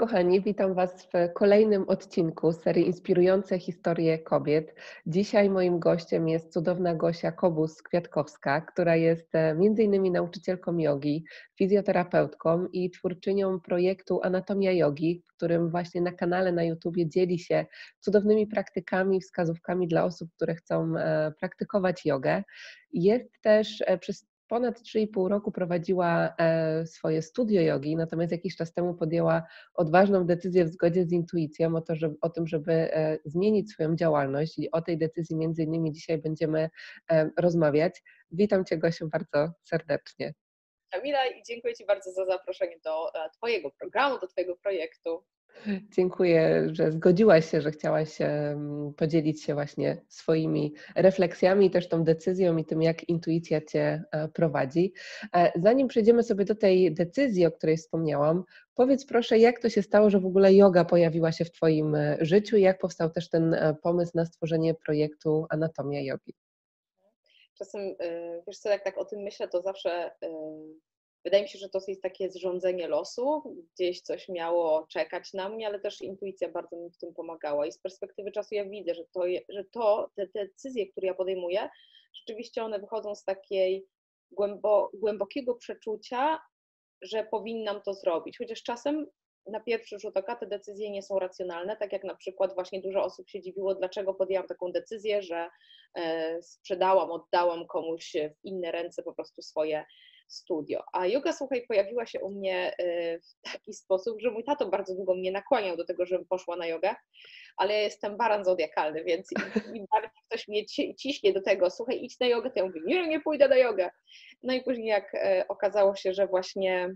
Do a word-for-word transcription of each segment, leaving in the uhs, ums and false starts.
kochani, witam Was w kolejnym odcinku serii Inspirujące historie kobiet. Dzisiaj moim gościem jest cudowna Gosia Kobus-Kwiatkowska, która jest e, między innymi nauczycielką jogi, fizjoterapeutką i twórczynią projektu Anatomia Jogi, w którym właśnie na kanale na YouTubie dzieli się cudownymi praktykami, wskazówkami dla osób, które chcą e, praktykować jogę. Jest też e, przez ponad trzy i pół roku prowadziła e, swoje studio jogi, natomiast jakiś czas temu podjęła odważną decyzję w zgodzie z intuicją o, to, żeby, o tym, żeby e, zmienić swoją działalność i o tej decyzji między innymi dzisiaj będziemy e, rozmawiać. Witam Cię, Gosiu, bardzo serdecznie. Kamila, i dziękuję Ci bardzo za zaproszenie do e, Twojego programu, do Twojego projektu. Dziękuję, że zgodziłaś się, że chciałaś em, podzielić się właśnie swoimi refleksjami, też tą decyzją i tym, jak intuicja Cię e, prowadzi. E, Zanim przejdziemy sobie do tej decyzji, o której wspomniałam, powiedz proszę, jak to się stało, że w ogóle yoga pojawiła się w Twoim e, życiu i jak powstał też ten e, pomysł na stworzenie projektu Anatomia Jogi? Czasem, e, wiesz co, jak tak o tym myślę, to zawsze e, wydaje mi się, że to jest takie zrządzenie losu, gdzieś coś miało czekać na mnie, ale też intuicja bardzo mi w tym pomagała i z perspektywy czasu ja widzę, że to, je- że to te, te decyzje, które ja podejmuję, rzeczywiście one wychodzą z takiej głębo, głębokiego przeczucia, że powinnam to zrobić, chociaż czasem na pierwszy rzut oka te decyzje nie są racjonalne, tak jak na przykład właśnie dużo osób się dziwiło, dlaczego podjęłam taką decyzję, że e, sprzedałam, oddałam komuś w inne ręce po prostu swoje studio. A yoga, słuchaj, pojawiła się u mnie e, w taki sposób, że mój tato bardzo długo mnie nakłaniał do tego, żebym poszła na jogę, ale ja jestem baran zodiakalny, więc im, im bardziej ktoś mnie ci- ciśnie do tego, słuchaj, idź na jogę, to ja mówię, nie, nie pójdę na jogę. No i później jak e, okazało się, że właśnie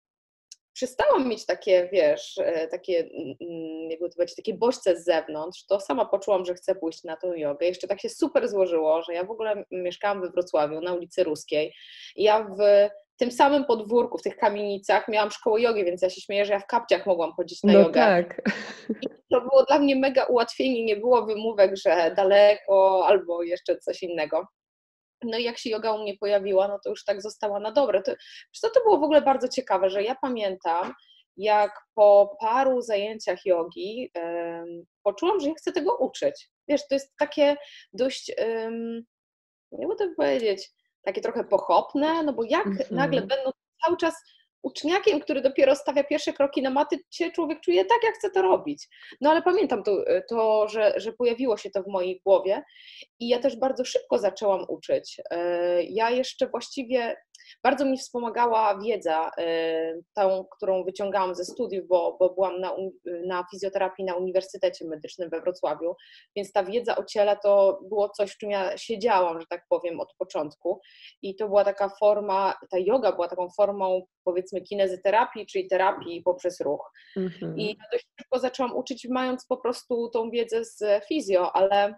przestałam mieć takie, wiesz, e, takie, mm, jakby to powiedzieć, takie bodźce z zewnątrz, to sama poczułam, że chcę pójść na tą jogę. Jeszcze tak się super złożyło, że ja w ogóle mieszkałam we Wrocławiu na ulicy Ruskiej i ja w tym samym podwórku, w tych kamienicach miałam szkołę jogi, więc ja się śmieję, że ja w kapciach mogłam chodzić na No jogę. tak. I to było dla mnie mega ułatwienie, nie było wymówek, że daleko albo jeszcze coś innego. No i jak się joga u mnie pojawiła, no to już tak została na dobre. To, wiesz co, to było w ogóle bardzo ciekawe, że ja pamiętam, jak po paru zajęciach jogi um, poczułam, że ja chcę tego uczyć. Wiesz, to jest takie dość, um, nie mogę to powiedzieć, takie trochę pochopne, no bo jak nagle Mhm. będąc cały czas uczniakiem, który dopiero stawia pierwsze kroki na maty, się człowiek czuje tak, jak chce to robić. No ale pamiętam to, to że, że pojawiło się to w mojej głowie i ja też bardzo szybko zaczęłam uczyć. E, Ja jeszcze właściwie bardzo mi wspomagała wiedza, e, tą, którą wyciągałam ze studiów, bo, bo byłam na, na fizjoterapii na Uniwersytecie Medycznym we Wrocławiu, więc ta wiedza o ciele to było coś, w czym ja siedziałam, że tak powiem, od początku. I to była taka forma, ta yoga była taką formą, powiedzmy, kinezyterapii, czyli terapii poprzez ruch. I Mhm. ja dość szybko zaczęłam uczyć, mając po prostu tą wiedzę z fizjo, ale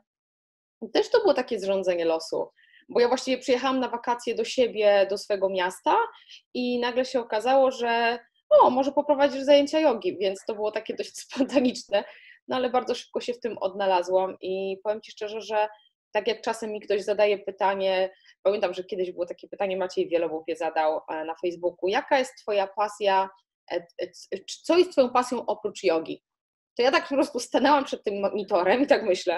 też to było takie zrządzenie losu, bo ja właściwie przyjechałam na wakacje do siebie, do swojego miasta i nagle się okazało, że o, może poprowadzisz zajęcia jogi, więc to było takie dość spontaniczne, no ale bardzo szybko się w tym odnalazłam i powiem Ci szczerze, że tak jak czasem mi ktoś zadaje pytanie, pamiętam, że kiedyś było takie pytanie, Maciej Wielobób je zadał na Facebooku, jaka jest Twoja pasja, co jest Twoją pasją oprócz jogi? To ja tak po prostu stanęłam przed tym monitorem i tak myślę,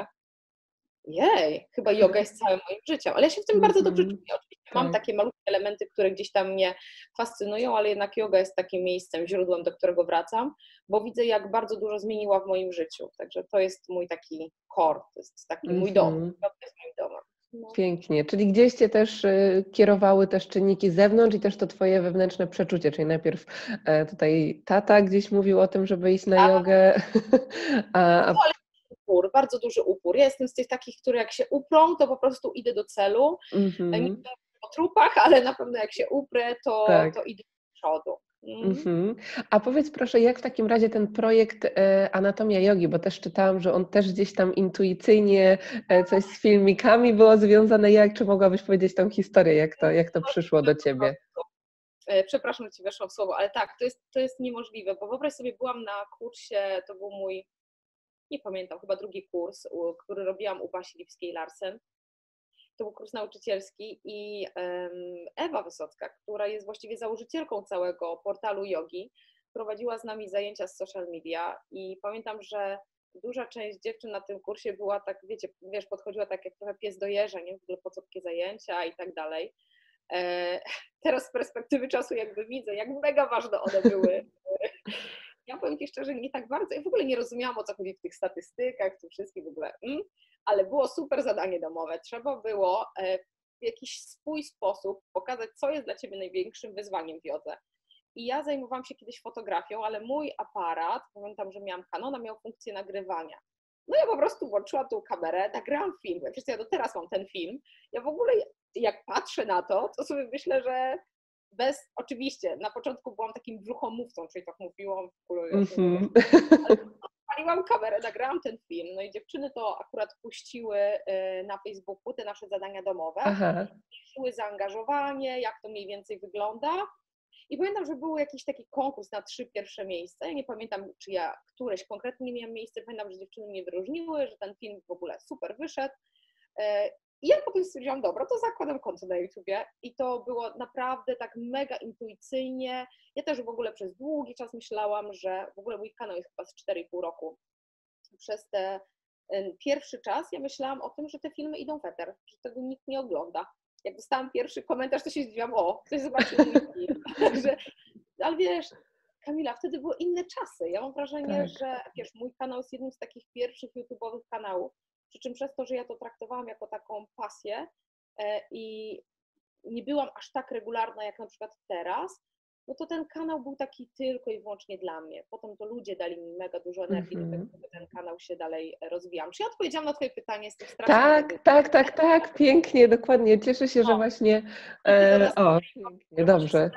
jej, chyba yoga jest całym moim życiem, ale ja się w tym bardzo dobrze Mhm. czuję. Oczywiście mam Tak. takie malutkie elementy, które gdzieś tam mnie fascynują, ale jednak yoga jest takim miejscem, źródłem, do którego wracam, bo widzę, jak bardzo dużo zmieniła w moim życiu. Także to jest mój taki core, to jest taki mój dom. Mhm. Yoga jest moim domem. No. Pięknie, czyli gdzieś Cię też y, kierowały też czynniki z zewnątrz i też to Twoje wewnętrzne przeczucie, czyli najpierw e, tutaj tata gdzieś mówił o tym, żeby iść na Tak, jogę, a, no a ale upór, bardzo duży upór. Ja jestem z tych takich, które jak się uprą, to po prostu idę do celu. Nie mhm, wiem po trupach, ale na pewno jak się uprę, to, to tak. idę do przodu. Mm. Mhm. A powiedz proszę, jak w takim razie ten projekt e, Anatomia Jogi, bo też czytałam, że on też gdzieś tam intuicyjnie e, coś z filmikami było związane. Jak, czy mogłabyś powiedzieć tą historię, jak to, jak to przyszło do Ciebie? E, Przepraszam, że Ci weszłam w słowo, ale tak, to jest, to jest niemożliwe, bo wyobraź sobie, byłam na kursie, to był mój, nie pamiętam, chyba drugi kurs, u- który robiłam u Basi Lipskiej-Larsen. To był kurs nauczycielski i em, Ewa Wysocka, która jest właściwie założycielką całego portalu jogi, prowadziła z nami zajęcia z social media i pamiętam, że duża część dziewczyn na tym kursie była tak, wiecie, wiesz, podchodziła tak jak trochę pies do jeża, nie? W ogóle po co takie zajęcia i tak dalej. E, teraz z perspektywy czasu jakby widzę, jak mega ważne one były. Ja powiem Ci szczerze, nie tak bardzo, ja w ogóle nie rozumiałam, o co chodzi w tych statystykach, w tym wszystkim w ogóle, mm, ale było super zadanie domowe. Trzeba było e, w jakiś swój sposób pokazać, co jest dla Ciebie największym wyzwaniem w jodze. I ja zajmowałam się kiedyś fotografią, ale mój aparat, pamiętam, że miałam Canona, miał funkcję nagrywania. No ja po prostu włączyłam tą kamerę, nagrałam film. Przecież ja do teraz mam ten film. Ja w ogóle, jak patrzę na to, to sobie myślę, że bez, oczywiście, na początku byłam takim brzuchomówcą, czyli tak mówiłam, w ogóle, mm-hmm. ale odpaliłam kamerę, nagrałam ten film, no i dziewczyny to akurat puściły na Facebooku te nasze zadania domowe, puściły zaangażowanie, jak to mniej więcej wygląda. I pamiętam, że był jakiś taki konkurs na trzy pierwsze miejsca. Ja nie pamiętam, czy ja któreś konkretnie miałam miejsce. Pamiętam, że dziewczyny mnie wyróżniły, że ten film w ogóle super wyszedł. I ja potem stwierdziłam, dobra, to zakładam konto na YouTubie. I to było naprawdę tak mega intuicyjnie. Ja też w ogóle przez długi czas myślałam, że w ogóle mój kanał jest chyba z cztery i pół roku. Przez ten pierwszy czas ja myślałam o tym, że te filmy idą w eter, że tego nikt nie ogląda. Jak dostałam pierwszy komentarz, to się zdziwiłam, o, ktoś zobaczył mój film. Także, ale wiesz, Kamila, wtedy były inne czasy. Ja mam wrażenie, tak. że wiesz, mój kanał jest jednym z takich pierwszych YouTube'owych kanałów, przy czym przez to, że ja to traktowałam jako taką pasję e, i nie byłam aż tak regularna jak na przykład teraz, no to ten kanał był taki tylko i wyłącznie dla mnie. Potem to ludzie dali mi mega dużo energii mm-hmm. do tego, żeby ten kanał się dalej rozwijał. Czy ja odpowiedziałam na Twoje pytanie? Jestem strasznie Tak, tak, tak, tak, tak, pięknie, dokładnie. Cieszę się, że o. właśnie... E, o, pięknie, dobrze.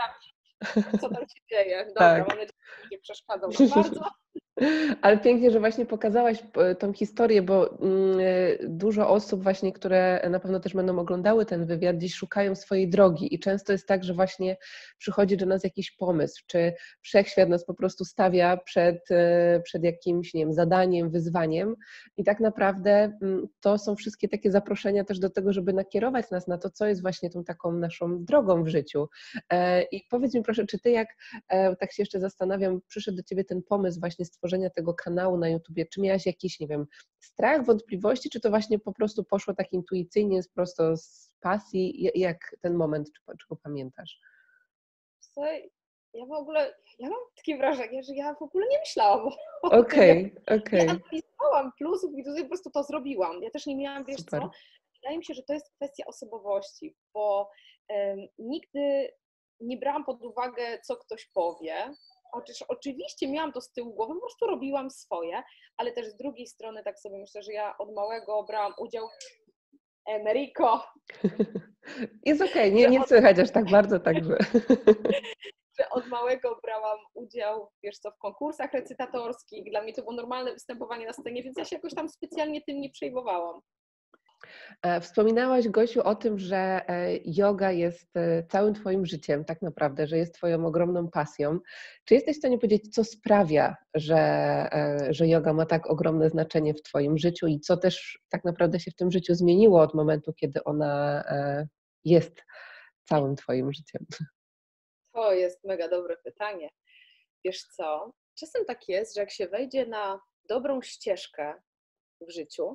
Co tam się dzieje? Dobra, tak. Mam nadzieję, że nie przeszkadzał nam bardzo. Ale pięknie, że właśnie pokazałaś tą historię, bo dużo osób właśnie, które na pewno też będą oglądały ten wywiad, gdzieś szukają swojej drogi i często jest tak, że właśnie przychodzi do nas jakiś pomysł, czy wszechświat nas po prostu stawia przed, przed jakimś, nie wiem, zadaniem, wyzwaniem i tak naprawdę to są wszystkie takie zaproszenia też do tego, żeby nakierować nas na to, co jest właśnie tą taką naszą drogą w życiu. I powiedz mi proszę, czy ty jak, tak się jeszcze zastanawiam, przyszedł do ciebie ten pomysł właśnie stworzenia tego kanału na YouTubie, czy miałaś jakiś, nie wiem, strach, wątpliwości, czy to właśnie po prostu poszło tak intuicyjnie, prosto z pasji? Jak ten moment, czy, czy go pamiętasz? Słuchaj, ja w ogóle, ja mam takie wrażenie, że ja w ogóle nie myślałam o Okej, tym. okej. Nie analizowałam plusów i po prostu to zrobiłam. Ja też nie miałam, wiesz Super. co, wydaje mi się, że to jest kwestia osobowości, bo um, nigdy nie brałam pod uwagę, co ktoś powie. Chociaż oczywiście miałam to z tyłu głowy, po prostu robiłam swoje, ale też z drugiej strony tak sobie myślę, że ja od małego brałam udział Enrico. Jest okej, okay. nie, nie od... słychać aż tak bardzo, także. Że od małego brałam udział, wiesz co, w konkursach recytatorskich. Dla mnie to było normalne występowanie na scenie, więc ja się jakoś tam specjalnie tym nie przejmowałam. Wspominałaś, Gosiu, o tym, że yoga jest całym Twoim życiem tak naprawdę, że jest Twoją ogromną pasją. Czy jesteś w stanie powiedzieć, co sprawia, że, że yoga ma tak ogromne znaczenie w Twoim życiu i co też tak naprawdę się w tym życiu zmieniło od momentu, kiedy ona jest całym Twoim życiem? To jest mega dobre pytanie. Wiesz co, czasem tak jest, że jak się wejdzie na dobrą ścieżkę w życiu,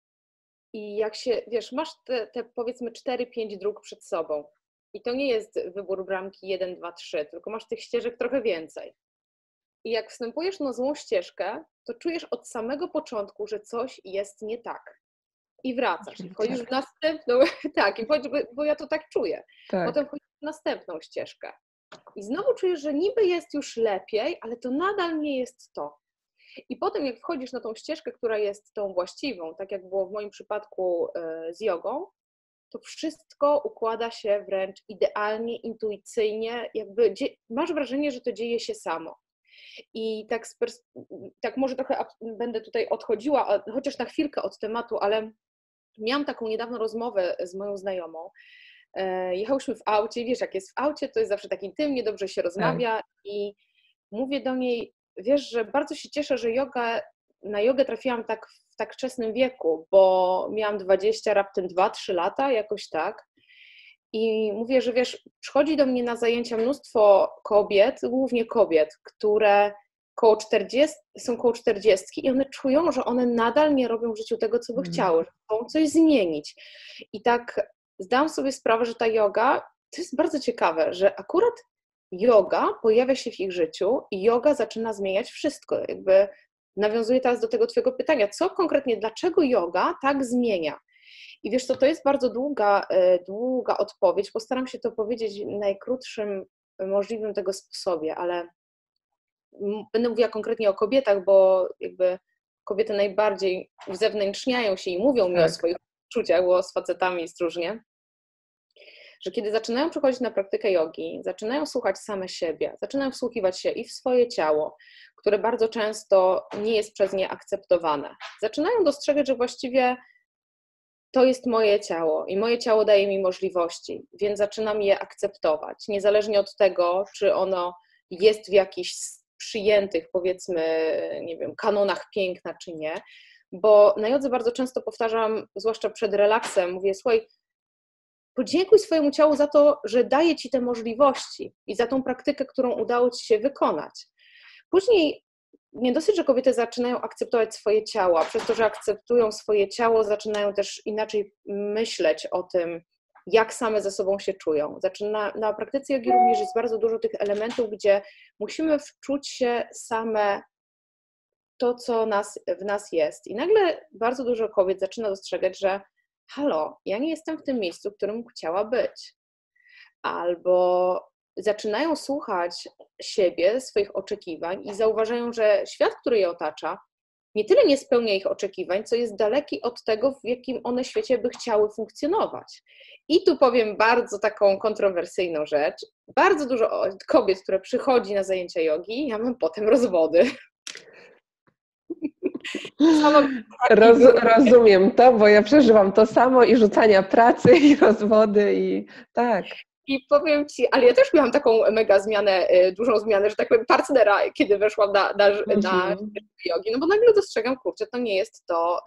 i jak się, wiesz, masz te, te powiedzmy cztery pięć dróg przed sobą i to nie jest wybór bramki jeden, dwa, trzy, tylko masz tych ścieżek trochę więcej. I jak wstępujesz na złą ścieżkę, to czujesz od samego początku, że coś jest nie tak. I wracasz, i wchodzisz w następną, tak, i wchodzisz, bo ja to tak czuję. Tak. Potem wchodzisz w następną ścieżkę. I znowu czujesz, że niby jest już lepiej, ale to nadal nie jest to. I potem jak wchodzisz na tą ścieżkę, która jest tą właściwą, tak jak było w moim przypadku z jogą, to wszystko układa się wręcz idealnie, intuicyjnie, jakby masz wrażenie, że to dzieje się samo. I tak, tak może trochę będę tutaj odchodziła, chociaż na chwilkę od tematu, ale miałam taką niedawno rozmowę z moją znajomą. Jechałyśmy w aucie, wiesz jak jest w aucie, to jest zawsze tak intymnie, dobrze się rozmawia tak. I mówię do niej, wiesz, że bardzo się cieszę, że yoga, na jogę trafiłam tak w tak wczesnym wieku, bo miałam dwadzieścia, raptem dwa trzy lata, jakoś tak. I mówię, że wiesz, przychodzi do mnie na zajęcia mnóstwo kobiet, głównie kobiet, które koło czterdziestki, są koło czterdziestki i one czują, że one nadal nie robią w życiu tego, co by Mhm. chciały, że chcą coś zmienić. I tak zdałam sobie sprawę, że ta yoga, to jest bardzo ciekawe, że akurat yoga pojawia się w ich życiu i yoga zaczyna zmieniać wszystko. Jakby nawiązuję teraz do tego twojego pytania, co konkretnie, dlaczego yoga tak zmienia? I wiesz co, to jest bardzo długa, długa odpowiedź, postaram się to powiedzieć w najkrótszym możliwym tego sposobie, ale będę mówiła konkretnie o kobietach, bo jakby kobiety najbardziej uzewnętrzniają się i mówią mi Tak. o swoich uczuciach, bo z facetami jest różnie, że kiedy zaczynają przychodzić na praktykę jogi, zaczynają słuchać same siebie, zaczynają wsłuchiwać się i w swoje ciało, które bardzo często nie jest przez nie akceptowane. Zaczynają dostrzegać, że właściwie to jest moje ciało i moje ciało daje mi możliwości, więc zaczynam je akceptować, niezależnie od tego, czy ono jest w jakichś przyjętych, powiedzmy, nie wiem, kanonach piękna, czy nie, bo na jodze bardzo często powtarzam, zwłaszcza przed relaksem, mówię, słuchaj, podziękuj swojemu ciału za to, że daje ci te możliwości i za tą praktykę, którą udało ci się wykonać. Później nie dosyć, że kobiety zaczynają akceptować swoje ciała, przez to, że akceptują swoje ciało, zaczynają też inaczej myśleć o tym, jak same ze sobą się czują. Zaczyna, na praktyce jogi również jest bardzo dużo tych elementów, gdzie musimy wczuć się same to, co nas, w nas jest. I nagle bardzo dużo kobiet zaczyna dostrzegać, że halo, ja nie jestem w tym miejscu, w którym chciała być. Albo zaczynają słuchać siebie, swoich oczekiwań i zauważają, że świat, który je otacza, nie tyle nie spełnia ich oczekiwań, co jest daleki od tego, w jakim one świecie by chciały funkcjonować. I tu powiem bardzo taką kontrowersyjną rzecz. Bardzo dużo kobiet, które przychodzi na zajęcia jogi, ja mam potem rozwody. Roz, rozumiem to, bo ja przeżywam to samo i rzucania pracy, i rozwody, i tak. I powiem ci, ale ja też miałam taką mega zmianę, dużą zmianę, że tak powiem, partnera, kiedy weszłam na, na, mm-hmm. na jogi, no bo nagle dostrzegam, kurczę, to nie jest to,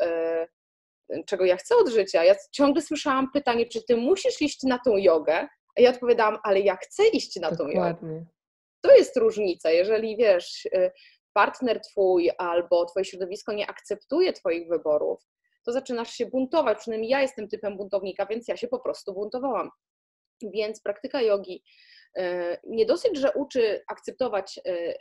czego ja chcę od życia. Ja ciągle słyszałam pytanie, czy ty musisz iść na tą jogę? A ja odpowiadałam, ale ja chcę iść na tą Dokładnie. jogę. To jest różnica, jeżeli wiesz, partner twój albo twoje środowisko nie akceptuje twoich wyborów, to zaczynasz się buntować, przynajmniej ja jestem typem buntownika, więc ja się po prostu buntowałam. Więc praktyka jogi nie dosyć, że uczy akceptować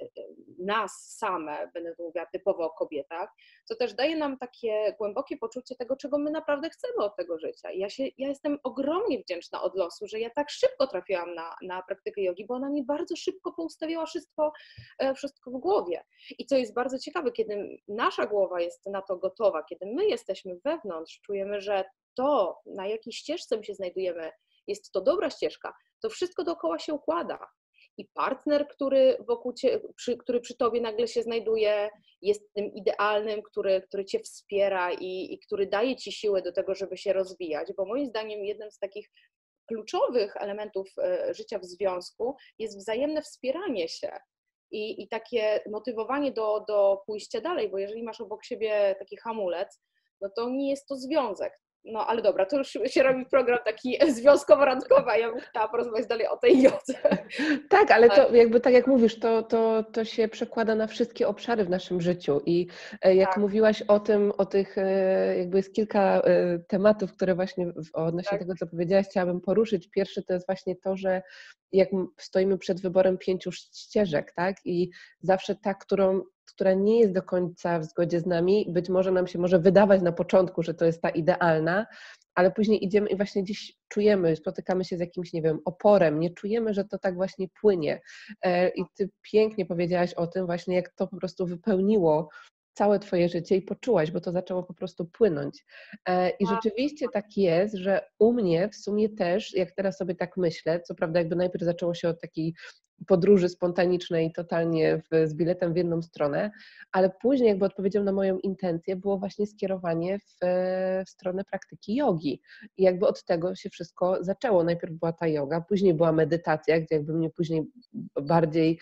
nas same, będę tu mówiła typowo o kobietach, to też daje nam takie głębokie poczucie tego, czego my naprawdę chcemy od tego życia. I ja, się, ja jestem ogromnie wdzięczna od losu, że ja tak szybko trafiłam na, na praktykę jogi, bo ona mi bardzo szybko poustawiała wszystko, wszystko w głowie. I co jest bardzo ciekawe, kiedy nasza głowa jest na to gotowa, kiedy my jesteśmy wewnątrz, czujemy, że to, na jakiej ścieżce my się znajdujemy, jest to dobra ścieżka, to wszystko dookoła się układa. I partner, który wokół cie, przy, który przy tobie nagle się znajduje, jest tym idealnym, który, który cię wspiera i, i który daje ci siłę do tego, żeby się rozwijać, bo moim zdaniem jednym z takich kluczowych elementów życia w związku jest wzajemne wspieranie się i, i takie motywowanie do, do pójścia dalej, bo jeżeli masz obok siebie taki hamulec, no to nie jest to związek. No ale dobra, to już się robi program taki związkowo-randkowy, a ja bym chciała porozmawiać dalej o tej jodze. Tak, ale to jakby tak jak mówisz, to, to, to się przekłada na wszystkie obszary w naszym życiu i jak tak. mówiłaś o tym, o tych, jakby jest kilka tematów, które właśnie odnośnie tak. tego, co powiedziałaś, chciałabym poruszyć. Pierwszy to jest właśnie to, że jak stoimy przed wyborem pięciu ścieżek, tak, i zawsze ta, którą która nie jest do końca w zgodzie z nami, być może nam się może wydawać na początku, że to jest ta idealna, ale później idziemy i właśnie dziś czujemy, spotykamy się z jakimś, nie wiem, oporem, nie czujemy, że to tak właśnie płynie. I ty pięknie powiedziałaś o tym właśnie, jak to po prostu wypełniło całe twoje życie i poczułaś, bo to zaczęło po prostu płynąć. I rzeczywiście tak jest, że u mnie w sumie też, jak teraz sobie tak myślę, co prawda jakby najpierw zaczęło się od takiej podróży spontanicznej totalnie w, z biletem w jedną stronę, ale później jakby odpowiedzią na moją intencję było właśnie skierowanie w, w stronę praktyki jogi. I jakby od tego się wszystko zaczęło. Najpierw była ta joga, później była medytacja, gdzie jakby mnie później bardziej,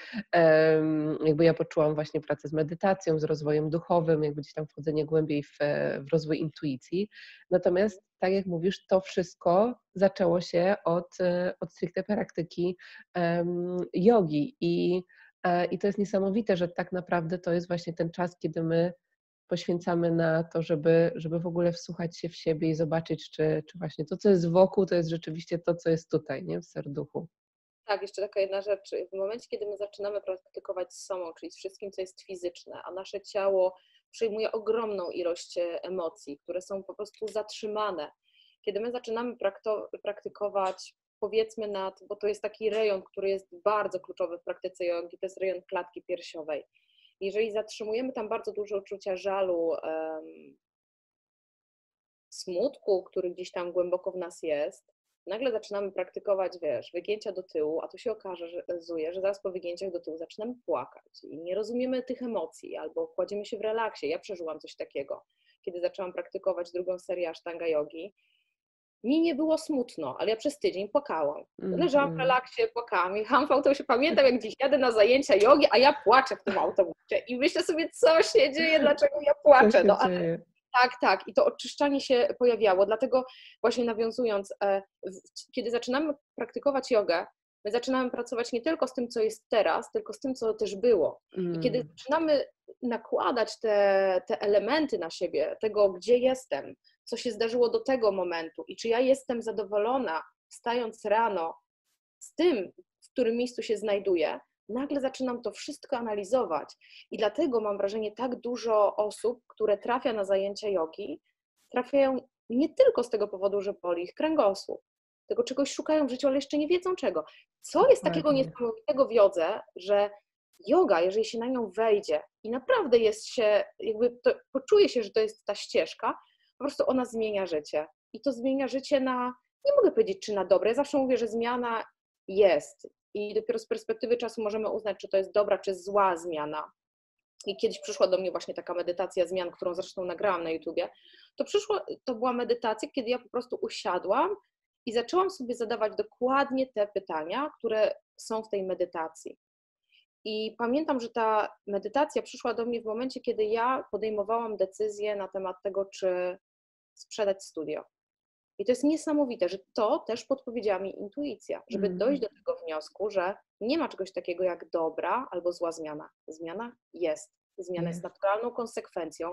jakby ja poczułam właśnie pracę z medytacją, z rozwojem duchowym, jakby gdzieś tam wchodzenie głębiej w, w rozwój intuicji. Natomiast tak jak mówisz, to wszystko zaczęło się od, od stricte praktyki um, jogi i, i to jest niesamowite, że tak naprawdę to jest właśnie ten czas, kiedy my poświęcamy na to, żeby, żeby w ogóle wsłuchać się w siebie i zobaczyć, czy, czy właśnie to, co jest wokół, to jest rzeczywiście to, co jest tutaj, nie? W serduchu. Tak, jeszcze taka jedna rzecz. W momencie, kiedy my zaczynamy praktykować z sobą, czyli z wszystkim, co jest fizyczne, a nasze ciało przyjmuje ogromną ilość emocji, które są po prostu zatrzymane. Kiedy my zaczynamy praktykować, powiedzmy nad, bo to jest taki rejon, który jest bardzo kluczowy w praktyce jogi, to jest rejon klatki piersiowej. Jeżeli zatrzymujemy tam bardzo dużo uczucia żalu, um, smutku, który gdzieś tam głęboko w nas jest, nagle zaczynamy praktykować, wiesz, wygięcia do tyłu, a tu się okazuje, że zaraz po wygięciach do tyłu zaczynamy płakać i nie rozumiemy tych emocji, albo kładziemy się w relaksie. Ja przeżyłam coś takiego, kiedy zaczęłam praktykować drugą serię Ashtanga jogi. Mi nie było smutno, ale ja przez tydzień płakałam. Leżałam w relaksie, płakałam. Jechałam w autobusie, pamiętam jak dziś jadę na zajęcia jogi, a ja płaczę w tym autobusie i myślę sobie, co się dzieje, dlaczego ja płaczę. No, ale tak, tak. I to oczyszczanie się pojawiało. Dlatego właśnie nawiązując, kiedy zaczynamy praktykować jogę, my zaczynamy pracować nie tylko z tym, co jest teraz, tylko z tym, co też było. Mm. I kiedy zaczynamy nakładać te, te elementy na siebie, tego, gdzie jestem, co się zdarzyło do tego momentu i czy ja jestem zadowolona, wstając rano z tym, w którym miejscu się znajduję, nagle zaczynam to wszystko analizować. I dlatego mam wrażenie, tak dużo osób, które trafia na zajęcia jogi, trafiają nie tylko z tego powodu, że boli ich kręgosłup, tylko czegoś szukają w życiu, ale jeszcze nie wiedzą czego. Co jest takiego niesamowitego w jodze, że joga, jeżeli się na nią wejdzie i naprawdę jest się, jakby to, poczuje się, że to jest ta ścieżka, po prostu ona zmienia życie. I to zmienia życie na, nie mogę powiedzieć, czy na dobre. Ja zawsze mówię, że zmiana jest. I dopiero z perspektywy czasu możemy uznać, czy to jest dobra, czy zła zmiana. I kiedyś przyszła do mnie właśnie taka medytacja zmian, którą zresztą nagrałam na YouTubie. To, przyszło, to była medytacja, kiedy ja po prostu usiadłam i zaczęłam sobie zadawać dokładnie te pytania, które są w tej medytacji. I pamiętam, że ta medytacja przyszła do mnie w momencie, kiedy ja podejmowałam decyzję na temat tego, czy sprzedać studio. I to jest niesamowite, że to też podpowiedziała mi intuicja, żeby mm. dojść do tego wniosku, że nie ma czegoś takiego jak dobra albo zła zmiana. Zmiana jest. Zmiana jest naturalną konsekwencją.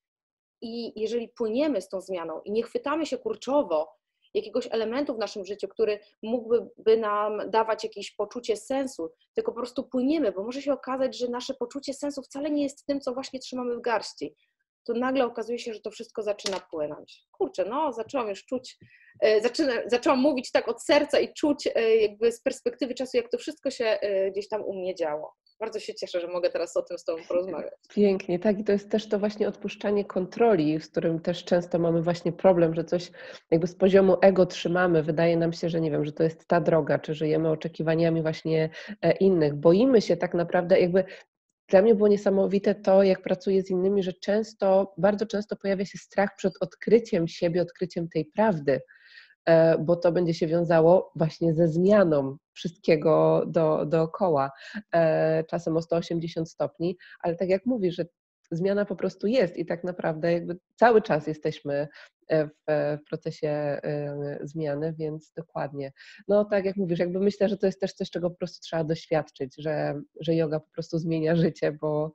I jeżeli płyniemy z tą zmianą i nie chwytamy się kurczowo jakiegoś elementu w naszym życiu, który mógłby nam dawać jakieś poczucie sensu, tylko po prostu płyniemy, bo może się okazać, że nasze poczucie sensu wcale nie jest tym, co właśnie trzymamy w garści, to nagle okazuje się, że to wszystko zaczyna płynąć. Kurczę, no zaczęłam już czuć, zaczyna, zaczęłam mówić tak od serca i czuć jakby z perspektywy czasu, jak to wszystko się gdzieś tam u mnie działo. Bardzo się cieszę, że mogę teraz o tym z Tobą porozmawiać. Pięknie, tak, i to jest też to właśnie odpuszczanie kontroli, z którym też często mamy właśnie problem, że coś jakby z poziomu ego trzymamy, wydaje nam się, że nie wiem, że to jest ta droga, czy żyjemy oczekiwaniami właśnie innych. Boimy się tak naprawdę jakby. Dla mnie było niesamowite to, jak pracuję z innymi, że często, bardzo często pojawia się strach przed odkryciem siebie, odkryciem tej prawdy, bo to będzie się wiązało właśnie ze zmianą wszystkiego do, dookoła, czasem o sto osiemdziesiąt stopni, ale tak jak mówisz, że zmiana po prostu jest i tak naprawdę jakby cały czas jesteśmy w, w procesie zmiany, więc dokładnie. No tak jak mówisz, jakby myślę, że to jest też coś, czego po prostu trzeba doświadczyć, że, że joga po prostu zmienia życie, bo,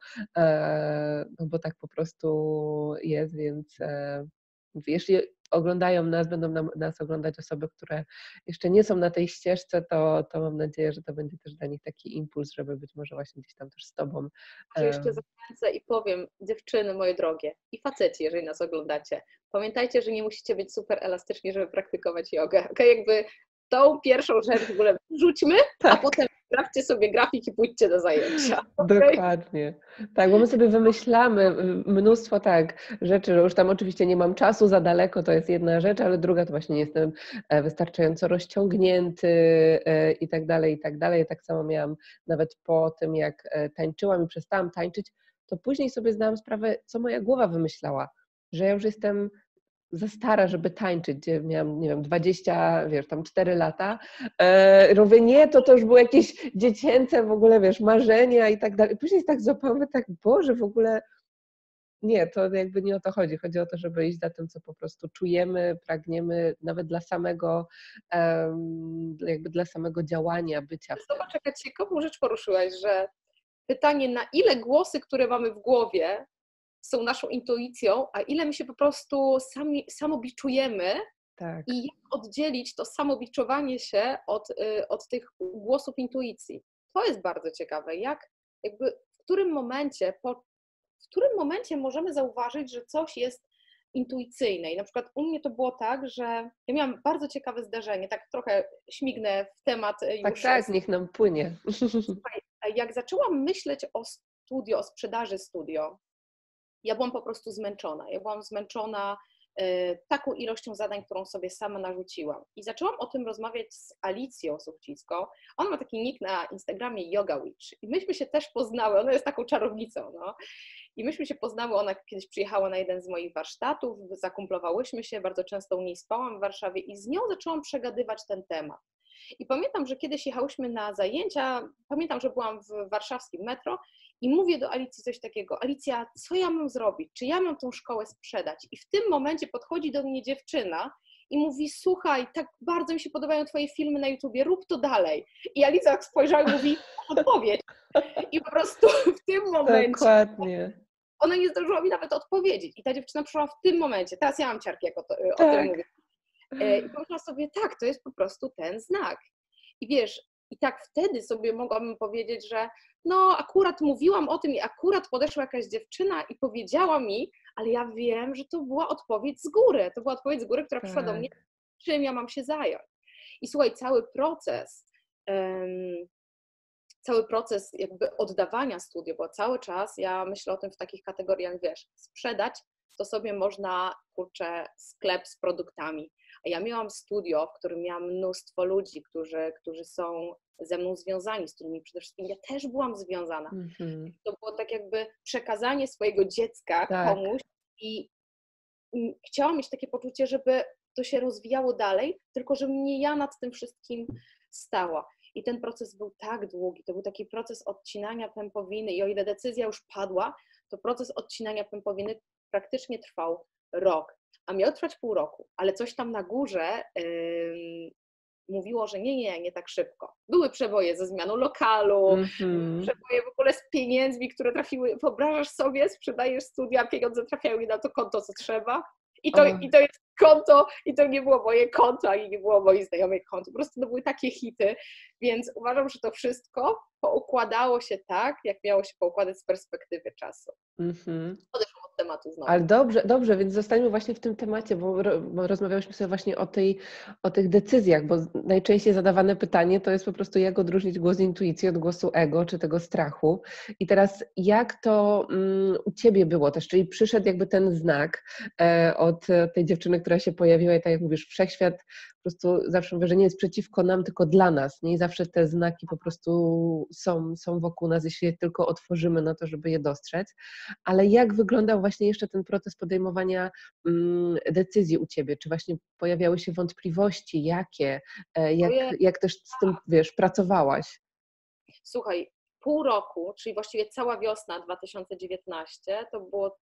no bo tak po prostu jest, więc jeśli oglądają nas, będą nam, nas oglądać osoby, które jeszcze nie są na tej ścieżce, to, to mam nadzieję, że to będzie też dla nich taki impuls, żeby być może właśnie gdzieś tam też z Tobą. Może jeszcze zachęcę i powiem, dziewczyny moje drogie i faceci, jeżeli nas oglądacie, pamiętajcie, że nie musicie być super elastyczni, żeby praktykować jogę. Okay? Jakby tą pierwszą rzecz w ogóle rzućmy, tak. A potem sprawdźcie sobie grafik i pójdźcie do zajęcia. Okay? Dokładnie. Tak, bo my sobie wymyślamy mnóstwo tak rzeczy, że już tam oczywiście nie mam czasu za daleko, to jest jedna rzecz, ale druga to właśnie nie jestem wystarczająco rozciągnięty i tak dalej, i tak dalej. Tak samo miałam nawet po tym, jak tańczyłam i przestałam tańczyć, to później sobie zdałam sprawę, co moja głowa wymyślała, że ja już jestem za stara, żeby tańczyć, gdzie miałam, nie wiem, dwadzieścia, wiesz, tam cztery lata. E, mówię, nie, to to już były jakieś dziecięce w ogóle, wiesz, marzenia i tak dalej. Później tak złapałam, tak, Boże, w ogóle Nie, to jakby nie o to chodzi. Chodzi o to, żeby iść za tym, co po prostu czujemy, pragniemy, nawet dla samego, em, jakby dla samego działania, bycia w tym. Zobacz, jaka ciekawą rzecz poruszyłaś, że pytanie, na ile głosy, które mamy w głowie, są naszą intuicją, a ile my się po prostu sami, samobiczujemy Tak, i jak oddzielić to samobiczowanie się od, y, od tych głosów intuicji. To jest bardzo ciekawe, jak jakby w którym momencie, po, w którym momencie możemy zauważyć, że coś jest intuicyjne. I na przykład u mnie to było tak, że ja miałam bardzo ciekawe zdarzenie, tak trochę śmignę w temat y, tak, już. tak, niech nam płynie. Słuchaj, jak zaczęłam myśleć o studio, o sprzedaży studio, ja byłam po prostu zmęczona. Ja byłam zmęczona y, taką ilością zadań, którą sobie sama narzuciłam. I zaczęłam o tym rozmawiać z Alicją Suchcicką. Ona ma taki nick na Instagramie Yoga Witch. I myśmy się też poznały. Ona jest taką czarownicą. No. I myśmy się poznały. Ona kiedyś przyjechała na jeden z moich warsztatów. Zakumplowałyśmy się. Bardzo często u niej spałam w Warszawie. I z nią zaczęłam przegadywać ten temat. I pamiętam, że kiedyś jechałyśmy na zajęcia. Pamiętam, że byłam w warszawskim metro. I mówię do Alicji coś takiego: Alicja, co ja mam zrobić? Czy ja mam tą szkołę sprzedać? I w tym momencie podchodzi do mnie dziewczyna i mówi: słuchaj, tak bardzo mi się podobają twoje filmy na YouTubie, rób to dalej. I Alicja spojrzała i mówi: odpowiedź. I po prostu w tym momencie Dokładnie. ona nie zdążyła mi nawet odpowiedzieć. I ta dziewczyna przyszła w tym momencie. Teraz ja mam ciarki, jak o, to, o Tak. tym mówię. I pomyślałam sobie: tak, to jest po prostu ten znak. I wiesz, i tak wtedy sobie mogłabym powiedzieć, że no akurat mówiłam o tym i akurat podeszła jakaś dziewczyna i powiedziała mi, ale ja wiem, że to była odpowiedź z góry. To była odpowiedź z góry, która przyszła do mnie, Tak. czym ja mam się zająć. I słuchaj, cały proces, um, cały proces jakby oddawania studia, bo cały czas ja myślę o tym w takich kategoriach, wiesz, sprzedać to sobie można, kurczę, sklep z produktami. A ja miałam studio, w którym miałam mnóstwo ludzi, którzy, którzy są ze mną związani, z którymi przede wszystkim ja też byłam związana. Mhm. To było tak jakby przekazanie swojego dziecka Tak. komuś i, i chciałam mieć takie poczucie, żeby to się rozwijało dalej, tylko żebym nie ja nad tym wszystkim stała. I ten proces był tak długi, to był taki proces odcinania pępowiny i o ile decyzja już padła, to proces odcinania pępowiny praktycznie trwał rok, a miał trwać pół roku, ale coś tam na górze yy, mówiło, że nie, nie, nie tak szybko. Były przeboje ze zmianą lokalu, Mhm. przeboje w ogóle z pieniędzmi, które trafiły, wyobrażasz sobie, sprzedajesz studia, pieniądze trafiają mi na to konto, co trzeba. I to, i to jest konto, i to nie było moje konto, ani nie było moich znajomych kont. Po prostu to były takie hity, więc uważam, że to wszystko poukładało się tak, jak miało się poukładać z perspektywy czasu. Mhm. Odeszłam od tematu znowu. Ale dobrze, dobrze, więc zostańmy właśnie w tym temacie, bo, bo rozmawiałyśmy sobie właśnie o, tej, o tych decyzjach, bo najczęściej zadawane pytanie to jest po prostu, jak odróżnić głos intuicji od głosu ego czy tego strachu. I teraz jak to um, u Ciebie było też, czyli przyszedł jakby ten znak e, od tej dziewczyny, która się pojawiła i tak jak mówisz, wszechświat po prostu zawsze mówię, że nie jest przeciwko nam, tylko dla nas. Nie? I zawsze te znaki po prostu są, są wokół nas, jeśli je tylko otworzymy na to, żeby je dostrzec. Ale jak wyglądał właśnie jeszcze ten proces podejmowania um, decyzji u Ciebie? Czy właśnie pojawiały się wątpliwości? Jakie? E, jak, jak też z tym, wiesz, pracowałaś? Słuchaj, pół roku, czyli właściwie cała wiosna dwa tysiące dziewiętnaście, to było,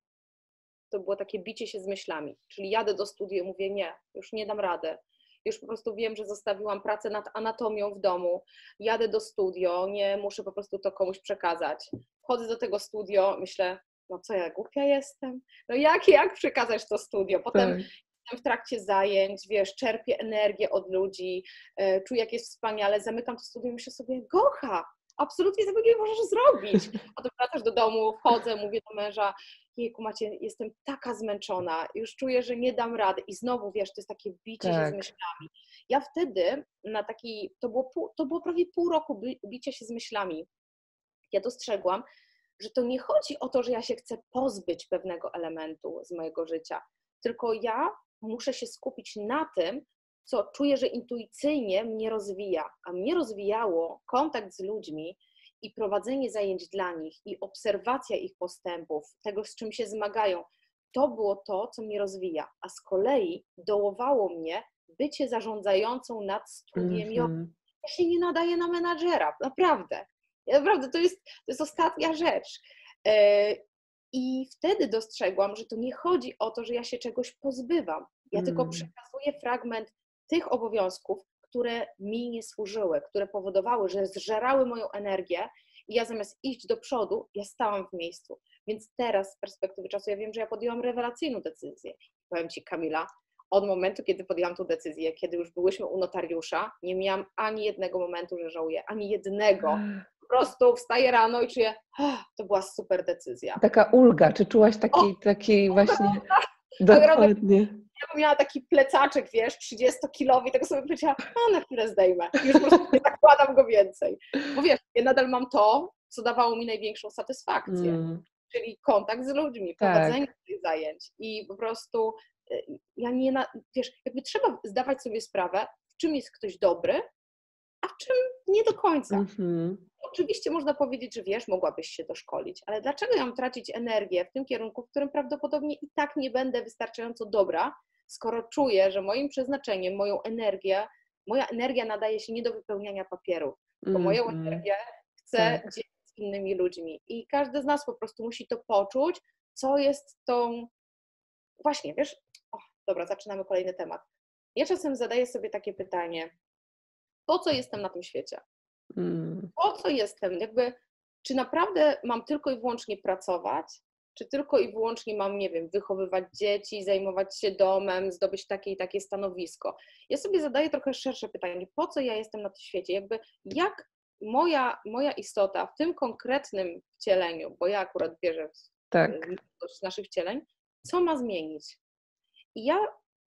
to było takie bicie się z myślami. Czyli jadę do studia i mówię: nie, już nie dam rady. Już po prostu wiem, że zostawiłam pracę nad anatomią w domu. Jadę do studio, nie muszę po prostu to komuś przekazać. Wchodzę do tego studio, myślę: no co ja, głupia jestem? No jak, jak przekazać to studio? Potem Tak. jestem w trakcie zajęć, wiesz, czerpię energię od ludzi, yy, czuję, jak jest wspaniale, zamykam to studio i myślę sobie: Gocha, absolutnie tego nie możesz zrobić. Potem wracasz do domu, wchodzę, mówię do męża: jejku, Macie, jestem taka zmęczona, już czuję, że nie dam rady. I znowu, wiesz, to jest takie bicie Tak. się z myślami. Ja wtedy na taki, to było, pół, to było prawie pół roku bicia się z myślami. Ja dostrzegłam, że to nie chodzi o to, że ja się chcę pozbyć pewnego elementu z mojego życia, tylko ja muszę się skupić na tym, co czuję, że intuicyjnie mnie rozwija, a mnie rozwijało kontakt z ludźmi i prowadzenie zajęć dla nich i obserwacja ich postępów, tego, z czym się zmagają. To było to, co mnie rozwija, a z kolei dołowało mnie bycie zarządzającą nad studiem jogi. Mm-hmm. Ja się nie nadaję na menadżera, naprawdę. Naprawdę, to jest, to jest ostatnia rzecz. I wtedy dostrzegłam, że to nie chodzi o to, że ja się czegoś pozbywam. Ja tylko Mm. przekazuję fragment tych obowiązków, które mi nie służyły, które powodowały, że zżerały moją energię i ja zamiast iść do przodu, ja stałam w miejscu. Więc teraz z perspektywy czasu ja wiem, że ja podjęłam rewelacyjną decyzję. Powiem Ci, Kamila, od momentu, kiedy podjęłam tę decyzję, kiedy już byłyśmy u notariusza, nie miałam ani jednego momentu, że żałuję, ani jednego. Po prostu wstaję rano i czuję, oh, to była super decyzja. Taka ulga, czy czułaś taki, O, taki właśnie, Naprawdę, dokładnie. ja bym miała taki plecaczek, wiesz, trzydziestokilowy i tego sobie powiedziała, a na chwilę zdejmę. I już po prostu nie zakładam go więcej. Bo wiesz, ja nadal mam to, co dawało mi największą satysfakcję, Mm, czyli kontakt z ludźmi, prowadzenie tak. tych zajęć i po prostu y, ja nie, na, wiesz, jakby trzeba zdawać sobie sprawę, w czym jest ktoś dobry, a w czym nie do końca. Mhm. Oczywiście można powiedzieć, że wiesz, mogłabyś się doszkolić, ale dlaczego ja mam tracić energię w tym kierunku, w którym prawdopodobnie i tak nie będę wystarczająco dobra, skoro czuję, że moim przeznaczeniem, moją energię, moja energia nadaje się nie do wypełniania papieru, tylko moją Mhm. energię chcę Tak. dzielić z innymi ludźmi. I każdy z nas po prostu musi to poczuć, co jest tą... Właśnie, wiesz, o, dobra, zaczynamy kolejny temat. Ja czasem zadaję sobie takie pytanie, po co jestem na tym świecie? Mm. Po co jestem? Jakby, czy naprawdę mam tylko i wyłącznie pracować? Czy tylko i wyłącznie mam, nie wiem, wychowywać dzieci, zajmować się domem, zdobyć takie i takie stanowisko? Ja sobie zadaję trochę szersze pytanie, po co ja jestem na tym świecie? Jakby, jak moja, moja istota w tym konkretnym wcieleniu, bo ja akurat wierzę w Tak. w naszych wcieleń, co ma zmienić? I ja,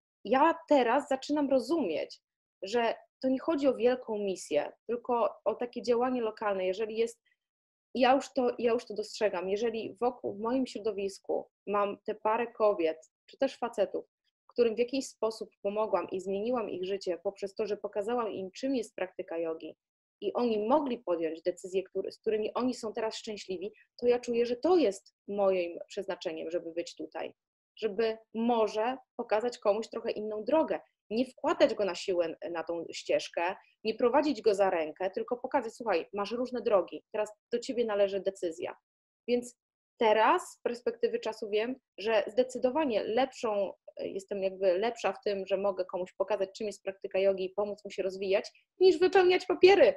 ja teraz zaczynam rozumieć, że to nie chodzi o wielką misję, tylko o takie działanie lokalne. Jeżeli jest, ja już to, ja już to dostrzegam, jeżeli wokół, w moim środowisku mam te parę kobiet, czy też facetów, którym w jakiś sposób pomogłam i zmieniłam ich życie poprzez to, że pokazałam im, czym jest praktyka jogi i oni mogli podjąć decyzje, który, z którymi oni są teraz szczęśliwi, to ja czuję, że to jest moim przeznaczeniem, żeby być tutaj. Żeby może pokazać komuś trochę inną drogę. Nie wkładać go na siłę na tą ścieżkę, nie prowadzić go za rękę, tylko pokazać, słuchaj, masz różne drogi, teraz do ciebie należy decyzja. Więc teraz z perspektywy czasu wiem, że zdecydowanie lepszą, jestem jakby lepsza w tym, że mogę komuś pokazać, czym jest praktyka jogi i pomóc mu się rozwijać, niż wypełniać papiery.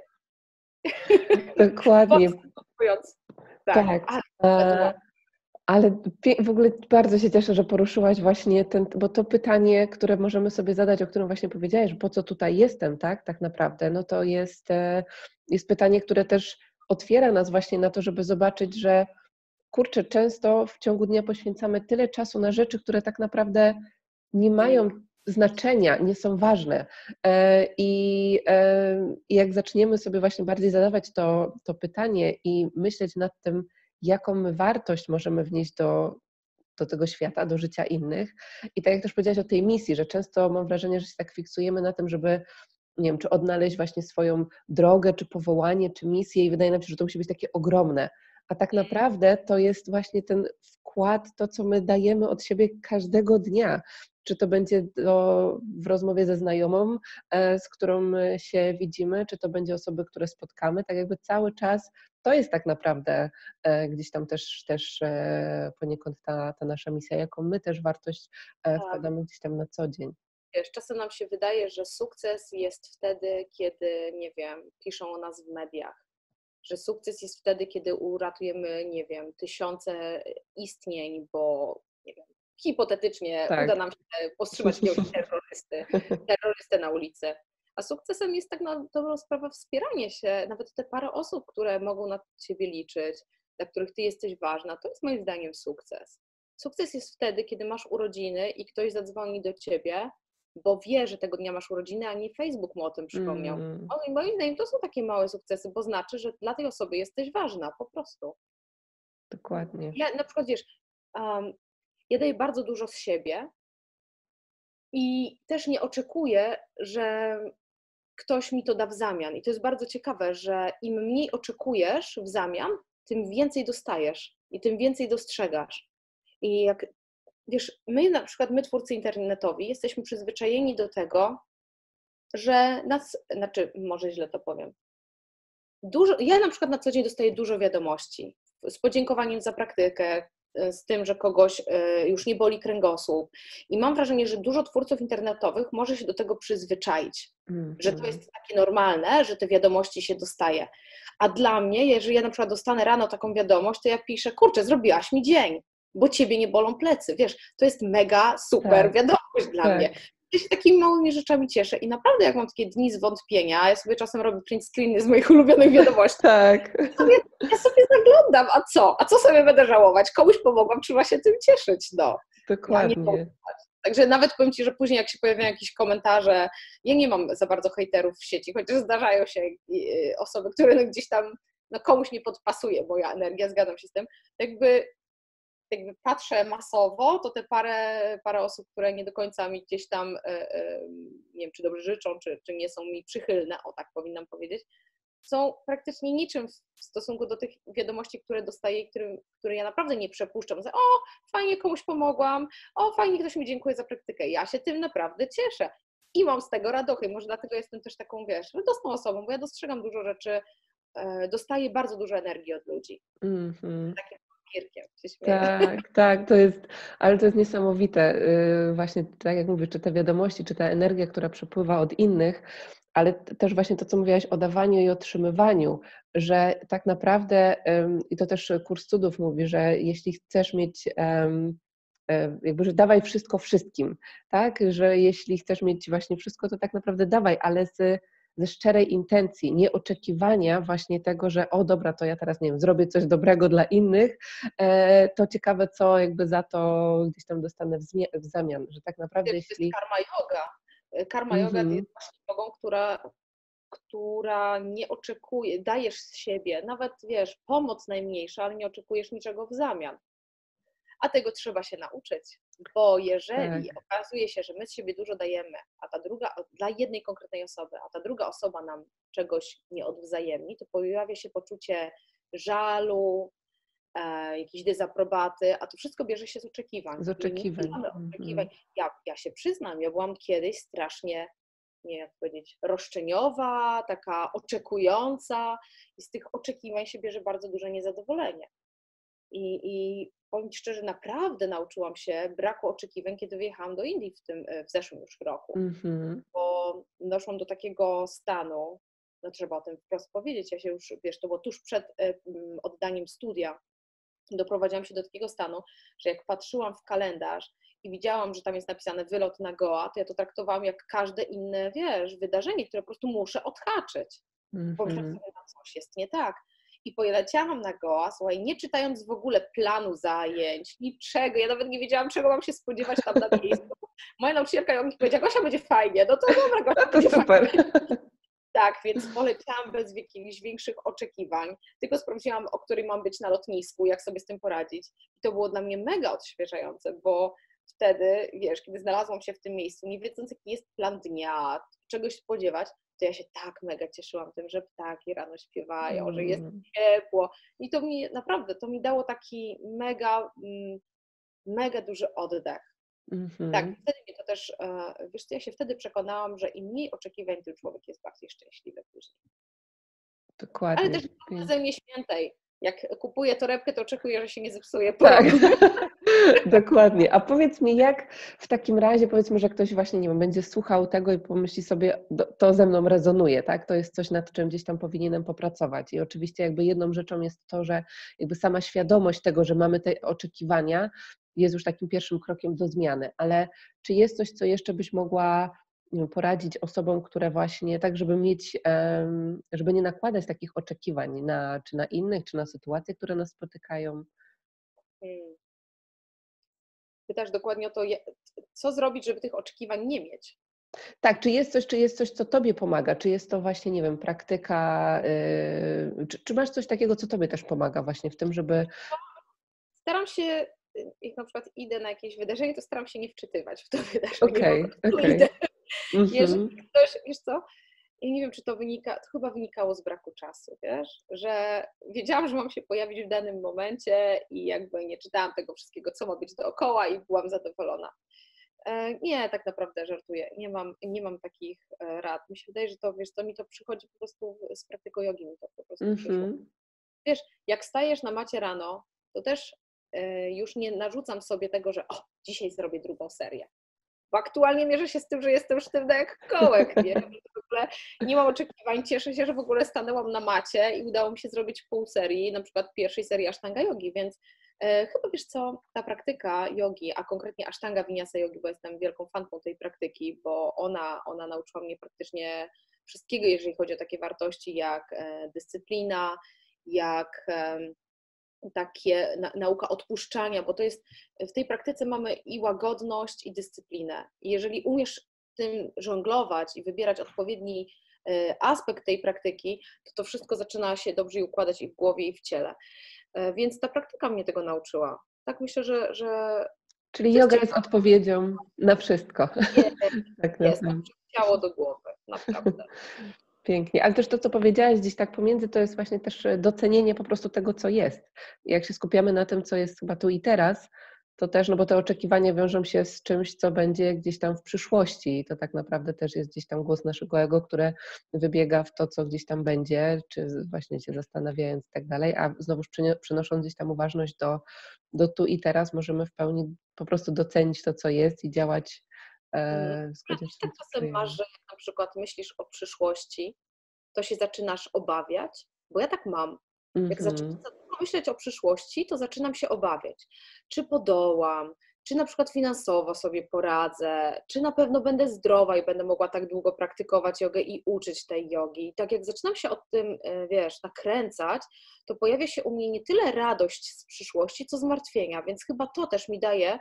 Dokładnie. Podsumowując. Tak, Tak. ale to była... Ale w ogóle bardzo się cieszę, że poruszyłaś właśnie ten, bo to pytanie, które możemy sobie zadać, o którym właśnie powiedziałeś, po co tutaj jestem, tak, tak naprawdę, no to jest, jest pytanie, które też otwiera nas właśnie na to, żeby zobaczyć, że kurczę, często w ciągu dnia poświęcamy tyle czasu na rzeczy, które tak naprawdę nie mają znaczenia, nie są ważne. I jak zaczniemy sobie właśnie bardziej zadawać to, to pytanie i myśleć nad tym, jaką my wartość możemy wnieść do, do tego świata, do życia innych. I tak jak też powiedziałaś o tej misji, że często mam wrażenie, że się tak fiksujemy na tym, żeby, nie wiem, czy odnaleźć właśnie swoją drogę, czy powołanie, czy misję i wydaje nam się, że to musi być takie ogromne. A tak naprawdę to jest właśnie ten wkład, to co my dajemy od siebie każdego dnia. Czy to będzie do, w rozmowie ze znajomą, z którą się widzimy, czy to będzie osoby, które spotkamy, tak jakby cały czas to jest tak naprawdę gdzieś tam też, też poniekąd ta, ta nasza misja, jaką my też wartość wkładamy gdzieś tam na co dzień. Wiesz, czasem nam się wydaje, że sukces jest wtedy, kiedy, nie wiem, piszą o nas w mediach, że sukces jest wtedy, kiedy uratujemy, nie wiem, tysiące istnień, bo, nie wiem, hipotetycznie Tak. uda nam się powstrzymać jakiegoś terrorysty, terrorystę na ulicy. A sukcesem jest tak na dobrą sprawę wspieranie się, nawet te parę osób, które mogą na ciebie liczyć, dla których ty jesteś ważna, to jest moim zdaniem sukces. Sukces jest wtedy, kiedy masz urodziny i ktoś zadzwoni do ciebie, bo wie, że tego dnia masz urodziny, a nie Facebook mu o tym przypomniał. Mm. O, moim zdaniem to są takie małe sukcesy, bo znaczy, że dla tej osoby jesteś ważna, po prostu. Dokładnie. Ja na przykład, wiesz, um, ja daję bardzo dużo z siebie i też nie oczekuję, że ktoś mi to da w zamian. I to jest bardzo ciekawe, że im mniej oczekujesz w zamian, tym więcej dostajesz i tym więcej dostrzegasz. I jak, wiesz, my na przykład, my twórcy internetowi, jesteśmy przyzwyczajeni do tego, że nas, znaczy może źle to powiem, dużo, ja na przykład na co dzień dostaję dużo wiadomości z podziękowaniem za praktykę, z tym, że kogoś już nie boli kręgosłup. I mam wrażenie, że dużo twórców internetowych może się do tego przyzwyczaić, mm-hmm. że to jest takie normalne, że te wiadomości się dostaje. A dla mnie, jeżeli ja na przykład dostanę rano taką wiadomość, to ja piszę, kurczę, zrobiłaś mi dzień, bo ciebie nie bolą plecy. Wiesz, to jest mega super tak. wiadomość dla tak. mnie. Ja się takimi małymi rzeczami cieszę i naprawdę jak mam takie dni zwątpienia, ja sobie czasem robię print screeny z moich ulubionych wiadomości, tak. sobie, ja sobie zaglądam, a co? A co sobie będę żałować? Komuś pomogłam, trzeba się tym cieszyć, no. Dokładnie. Także nawet powiem Ci, że później jak się pojawiają jakieś komentarze, ja nie mam za bardzo hejterów w sieci, chociaż zdarzają się osoby, które no gdzieś tam, no komuś nie podpasuje moja energia, zgadzam się z tym, jakby jakby patrzę masowo, to te parę, parę osób, które nie do końca mi gdzieś tam, nie wiem, czy dobrze życzą, czy, czy nie są mi przychylne, o tak powinnam powiedzieć, są praktycznie niczym w stosunku do tych wiadomości, które dostaję, które, które ja naprawdę nie przepuszczam. O, fajnie komuś pomogłam, o, fajnie ktoś mi dziękuję za praktykę. Ja się tym naprawdę cieszę i mam z tego radochę. Może dlatego jestem też taką, wiesz, radosną osobą, bo ja dostrzegam dużo rzeczy, dostaję bardzo dużo energii od ludzi. Mm-hmm. Takim wampirkiem się śmieję. Tak, tak, to jest, ale to jest niesamowite. Właśnie tak jak mówię, czy te wiadomości, czy ta energia, która przepływa od innych, ale też właśnie to, co mówiłaś o dawaniu i otrzymywaniu, że tak naprawdę, i to też kurs cudów mówi, że jeśli chcesz mieć, jakby, że dawaj wszystko wszystkim, tak, że jeśli chcesz mieć właśnie wszystko, to tak naprawdę dawaj, ale z, ze szczerej intencji, nie oczekiwania właśnie tego, że o dobra, to ja teraz, nie wiem, zrobię coś dobrego dla innych, to ciekawe, co jakby za to gdzieś tam dostanę w, zmia- w zamian, że tak naprawdę Wiesz, jeśli... To jest karma yoga. Karma yoga mm-hmm. jest właśnie jogą, która, która nie oczekuje, dajesz z siebie, nawet wiesz, pomoc najmniejsza, ale nie oczekujesz niczego w zamian. A tego trzeba się nauczyć, bo jeżeli tak. okazuje się, że my z siebie dużo dajemy, a ta druga, dla jednej konkretnej osoby, a ta druga osoba nam czegoś nie odwzajemni, to pojawia się poczucie żalu, e, jakiejś dezaprobaty, a to wszystko bierze się z oczekiwań. Z oczekiwań. oczekiwań. Ja, ja się przyznam, ja byłam kiedyś strasznie, nie jak powiedzieć, roszczeniowa, taka oczekująca i z tych oczekiwań się bierze bardzo duże niezadowolenie. I, i powiem Ci szczerze, naprawdę nauczyłam się braku oczekiwań, kiedy wyjechałam do Indii w tym, w zeszłym już roku, mm-hmm. bo doszłam do takiego stanu, no trzeba o tym wprost powiedzieć, ja się już, wiesz, to było tuż przed um, oddaniem studia, doprowadziłam się do takiego stanu, że jak patrzyłam w kalendarz i widziałam, że tam jest napisane wylot na Goa, to ja to traktowałam jak każde inne, wiesz, wydarzenie, które po prostu muszę odhaczyć. Mm-hmm. Pomyślałam sobie, no coś jest nie tak. I poleciałam na Goa, słuchaj, nie czytając w ogóle planu zajęć, niczego, ja nawet nie wiedziałam, czego mam się spodziewać tam na miejscu. Moja nauczycielka ją mi powiedziała, Gosia, będzie fajnie, no to dobra, Gosia, to będzie super. Fajnie. Tak, więc poleciałam bez jakichś większych oczekiwań, tylko sprawdziłam, o której mam być na lotnisku, jak sobie z tym poradzić. I to było dla mnie mega odświeżające, bo wtedy, wiesz, kiedy znalazłam się w tym miejscu, nie wiedząc, jaki jest plan dnia, czegoś spodziewać, to ja się tak mega cieszyłam tym, że ptaki rano śpiewają, mm. że jest ciepło. I to mi naprawdę, to mi dało taki mega, mega duży oddech. Mm-hmm. Tak, wtedy mnie to też, wiesz co, ja się wtedy przekonałam, że im mniej oczekiwań, tym człowiek jest bardziej szczęśliwy później. Dokładnie. Ale też nie ze mnie świętej. Jak kupuję torebkę, to oczekuję, że się nie zepsuje. Tak, dokładnie. A powiedz mi, jak w takim razie, powiedzmy, że ktoś właśnie, nie wiem, będzie słuchał tego i pomyśli sobie, to ze mną rezonuje, tak? To jest coś, nad czym gdzieś tam powinienem popracować. I oczywiście jakby jedną rzeczą jest to, że jakby sama świadomość tego, że mamy te oczekiwania, jest już takim pierwszym krokiem do zmiany. Ale czy jest coś, co jeszcze byś mogła, nie wiem, poradzić osobom, które właśnie tak, żeby mieć, żeby nie nakładać takich oczekiwań na, czy na innych, czy na sytuacje, które nas spotykają? Hmm. Pytasz dokładnie o to, co zrobić, żeby tych oczekiwań nie mieć? Tak, czy jest coś, czy jest coś, co Tobie pomaga? Czy jest to właśnie, nie wiem, praktyka, yy, czy, czy masz coś takiego, co Tobie też pomaga właśnie w tym, żeby... Staram się, jak na przykład idę na jakieś wydarzenie, to staram się nie wczytywać w to wydarzenie. Okej, okej. Jeżeli ktoś, wiesz co, ja nie wiem, czy to wynika, to chyba wynikało z braku czasu, wiesz, że wiedziałam, że mam się pojawić w danym momencie i jakby nie czytałam tego wszystkiego, co ma być dookoła i byłam zadowolona. Nie, tak naprawdę żartuję, nie mam, nie mam takich rad. Mi się wydaje, że to, wiesz, to mi to przychodzi po prostu z praktyką jogi, mi to po prostu mm-hmm. przyszło. Wiesz, jak stajesz na macie rano, to też już nie narzucam sobie tego, że o, dzisiaj zrobię drugą serię. Bo aktualnie mierzę się z tym, że jestem sztywna jak kołek, nie? W ogóle nie mam oczekiwań, cieszę się, że w ogóle stanęłam na macie i udało mi się zrobić pół serii, na przykład pierwszej serii Ashtanga Jogi, więc e, chyba wiesz co, ta praktyka jogi, a konkretnie Ashtanga Vinyasa Jogi, bo jestem wielką fanką tej praktyki, bo ona, ona nauczyła mnie praktycznie wszystkiego, jeżeli chodzi o takie wartości jak e, dyscyplina, jak e, takie na, nauka odpuszczania, bo to jest, w tej praktyce mamy i łagodność, i dyscyplinę. I jeżeli umiesz tym żonglować i wybierać odpowiedni y, aspekt tej praktyki, to to wszystko zaczyna się dobrze układać i w głowie, i w ciele. Y, więc ta praktyka mnie tego nauczyła. Tak myślę, że... że Czyli yoga jest odpowiedzią na wszystko. Jest, tak jest na ciało do głowy, naprawdę. Pięknie, ale też to, co powiedziałaś gdzieś tak pomiędzy, to jest właśnie też docenienie po prostu tego, co jest. Jak się skupiamy na tym, co jest chyba tu i teraz, to też, no bo te oczekiwania wiążą się z czymś, co będzie gdzieś tam w przyszłości i to tak naprawdę też jest gdzieś tam głos naszego ego, które wybiega w to, co gdzieś tam będzie, czy właśnie się zastanawiając i tak dalej, a znowuż przynosząc gdzieś tam uważność do, do tu i teraz, możemy w pełni po prostu docenić to, co jest i działać e, w zgodzie z tym, co czasem czujemy. masz, że jak na przykład myślisz o przyszłości, to się zaczynasz obawiać, bo ja tak mam. Jak Mm-hmm. zaczynam myśleć o przyszłości, to zaczynam się obawiać, czy podołam, czy na przykład finansowo sobie poradzę, czy na pewno będę zdrowa i będę mogła tak długo praktykować jogę i uczyć tej jogi. I tak jak zaczynam się o tym, wiesz, nakręcać, to pojawia się u mnie nie tyle radość z przyszłości, co zmartwienia, więc chyba to też mi daje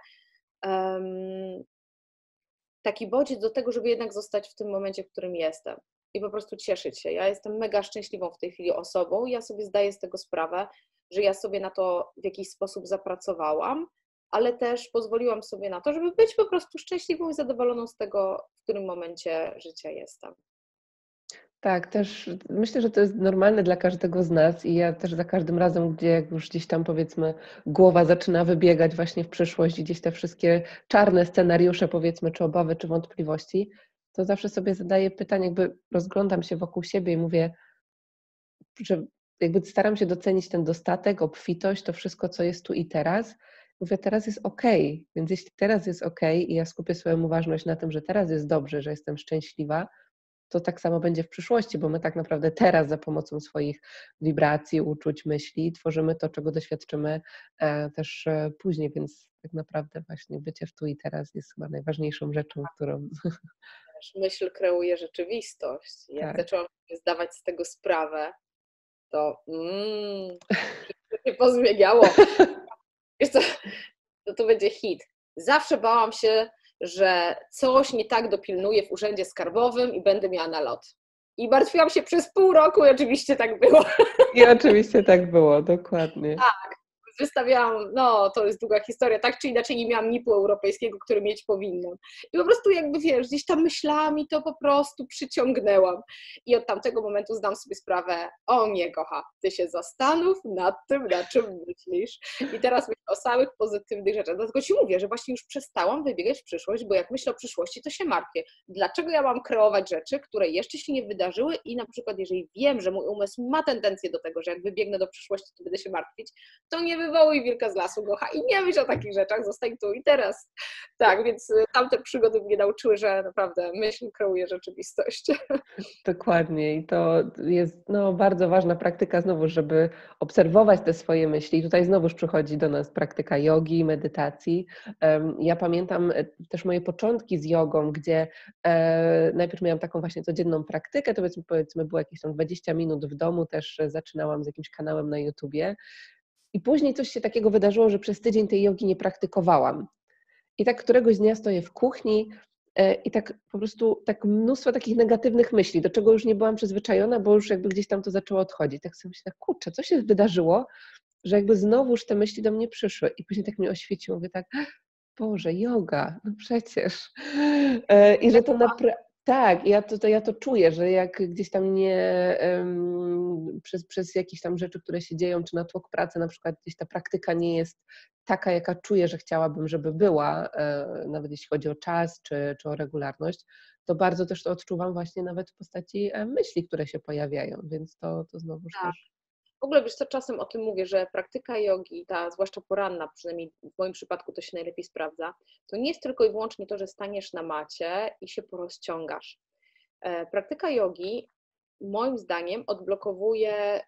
um, taki bodziec do tego, żeby jednak zostać w tym momencie, w którym jestem. I po prostu cieszyć się. Ja jestem mega szczęśliwą w tej chwili osobą i ja sobie zdaję z tego sprawę, że ja sobie na to w jakiś sposób zapracowałam, ale też pozwoliłam sobie na to, żeby być po prostu szczęśliwą i zadowoloną z tego, w którym momencie życia jestem. Tak, też myślę, że to jest normalne dla każdego z nas i ja też za każdym razem, gdzie już gdzieś tam powiedzmy głowa zaczyna wybiegać właśnie w przyszłość i gdzieś te wszystkie czarne scenariusze powiedzmy, czy obawy, czy wątpliwości, to zawsze sobie zadaję pytanie, jakby rozglądam się wokół siebie i mówię, że jakby staram się docenić ten dostatek, obfitość, to wszystko, co jest tu i teraz. Mówię, teraz jest okej, więc jeśli teraz jest okej i ja skupię swoją uważność na tym, że teraz jest dobrze, że jestem szczęśliwa, to tak samo będzie w przyszłości, bo my tak naprawdę teraz za pomocą swoich wibracji, uczuć, myśli tworzymy to, czego doświadczymy też później, więc tak naprawdę właśnie bycie w tu i teraz jest chyba najważniejszą rzeczą, którą... Myśl kreuje rzeczywistość. Jak tak. zaczęłam sobie zdawać z tego sprawę, to mm, się pozmieniało. Wiesz co, to, to będzie hit. Zawsze bałam się, że coś nie tak dopilnuję w urzędzie skarbowym i będę miała nalot. I martwiłam się przez pół roku i oczywiście tak było. I oczywiście tak było, dokładnie. Tak. Wystawiałam, no to jest długa historia, tak czy inaczej nie miałam N I P-u europejskiego, który mieć powinnam. I po prostu jakby wiesz, gdzieś tam myślami to po prostu przyciągnęłam. I od tamtego momentu zdam sobie sprawę, o mnie kocha, ty się zastanów nad tym, nad czym myślisz. I teraz myślę o samych pozytywnych rzeczach. Dlatego ci mówię, że właśnie już przestałam wybiegać w przyszłość, bo jak myślę o przyszłości, to się martwię. Dlaczego ja mam kreować rzeczy, które jeszcze się nie wydarzyły i na przykład jeżeli wiem, że mój umysł ma tendencję do tego, że jak wybiegnę do przyszłości, to będę się martwić, to nie wywołuj wilka z lasu, gocha, i nie myśl o takich rzeczach, zostań tu i teraz. Tak, więc tamte przygody mnie nauczyły, że naprawdę myśl kreuje rzeczywistość. Dokładnie i to jest no, bardzo ważna praktyka znowu, żeby obserwować te swoje myśli. I tutaj znowuż przychodzi do nas praktyka jogi, medytacji. Ja pamiętam też moje początki z jogą, gdzie najpierw miałam taką właśnie codzienną praktykę, to powiedzmy, powiedzmy było jakieś tam dwadzieścia minut w domu, też zaczynałam z jakimś kanałem na YouTubie. I później coś się takiego wydarzyło, że przez tydzień tej jogi nie praktykowałam. I tak któregoś dnia stoję w kuchni i tak po prostu tak mnóstwo takich negatywnych myśli, do czego już nie byłam przyzwyczajona, bo już jakby gdzieś tam to zaczęło odchodzić. Tak sobie myślę, kurczę, co się wydarzyło, że jakby znowuż te myśli do mnie przyszły. I później tak mnie oświeciło, mówię tak, Boże, joga, no przecież. I że to naprawdę... Tak, ja to, to, ja to czuję, że jak gdzieś tam nie um, przez, przez jakieś tam rzeczy, które się dzieją, czy natłok pracy na przykład gdzieś ta praktyka nie jest taka, jaka czuję, że chciałabym, żeby była, e, nawet jeśli chodzi o czas, czy, czy o regularność, to bardzo też to odczuwam właśnie nawet w postaci myśli, które się pojawiają, więc to, to znowuż tak. też... W ogóle wiesz co, czasem o tym mówię, że praktyka jogi, ta zwłaszcza poranna, przynajmniej w moim przypadku to się najlepiej sprawdza, to nie jest tylko i wyłącznie to, że staniesz na macie i się porozciągasz. Praktyka jogi moim zdaniem odblokowuje.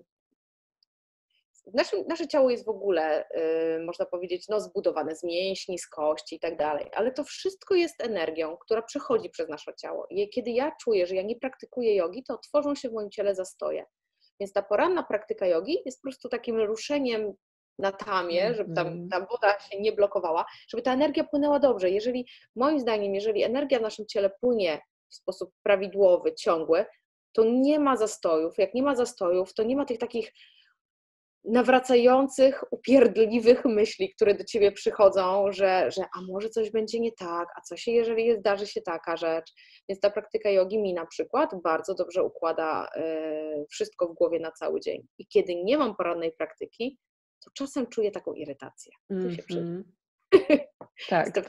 Nasze, nasze ciało jest w ogóle, yy, można powiedzieć, no, zbudowane z mięśni, z kości i tak dalej, ale to wszystko jest energią, która przechodzi przez nasze ciało. I kiedy ja czuję, że ja nie praktykuję jogi, to tworzą się w moim ciele zastoje. Więc ta poranna praktyka jogi jest po prostu takim ruszeniem na tamie, żeby tam ta woda się nie blokowała, żeby ta energia płynęła dobrze. Jeżeli, moim zdaniem, jeżeli energia w naszym ciele płynie w sposób prawidłowy, ciągły, to nie ma zastojów. Jak nie ma zastojów, to nie ma tych takich nawracających, upierdliwych myśli, które do ciebie przychodzą, że, że a może coś będzie nie tak, a co się, jeżeli zdarzy się taka rzecz. Więc ta praktyka jogi mi na przykład bardzo dobrze układa y, wszystko w głowie na cały dzień. I kiedy nie mam porannej praktyki, to czasem czuję taką irytację. Tu się Mm-hmm. Tak, to,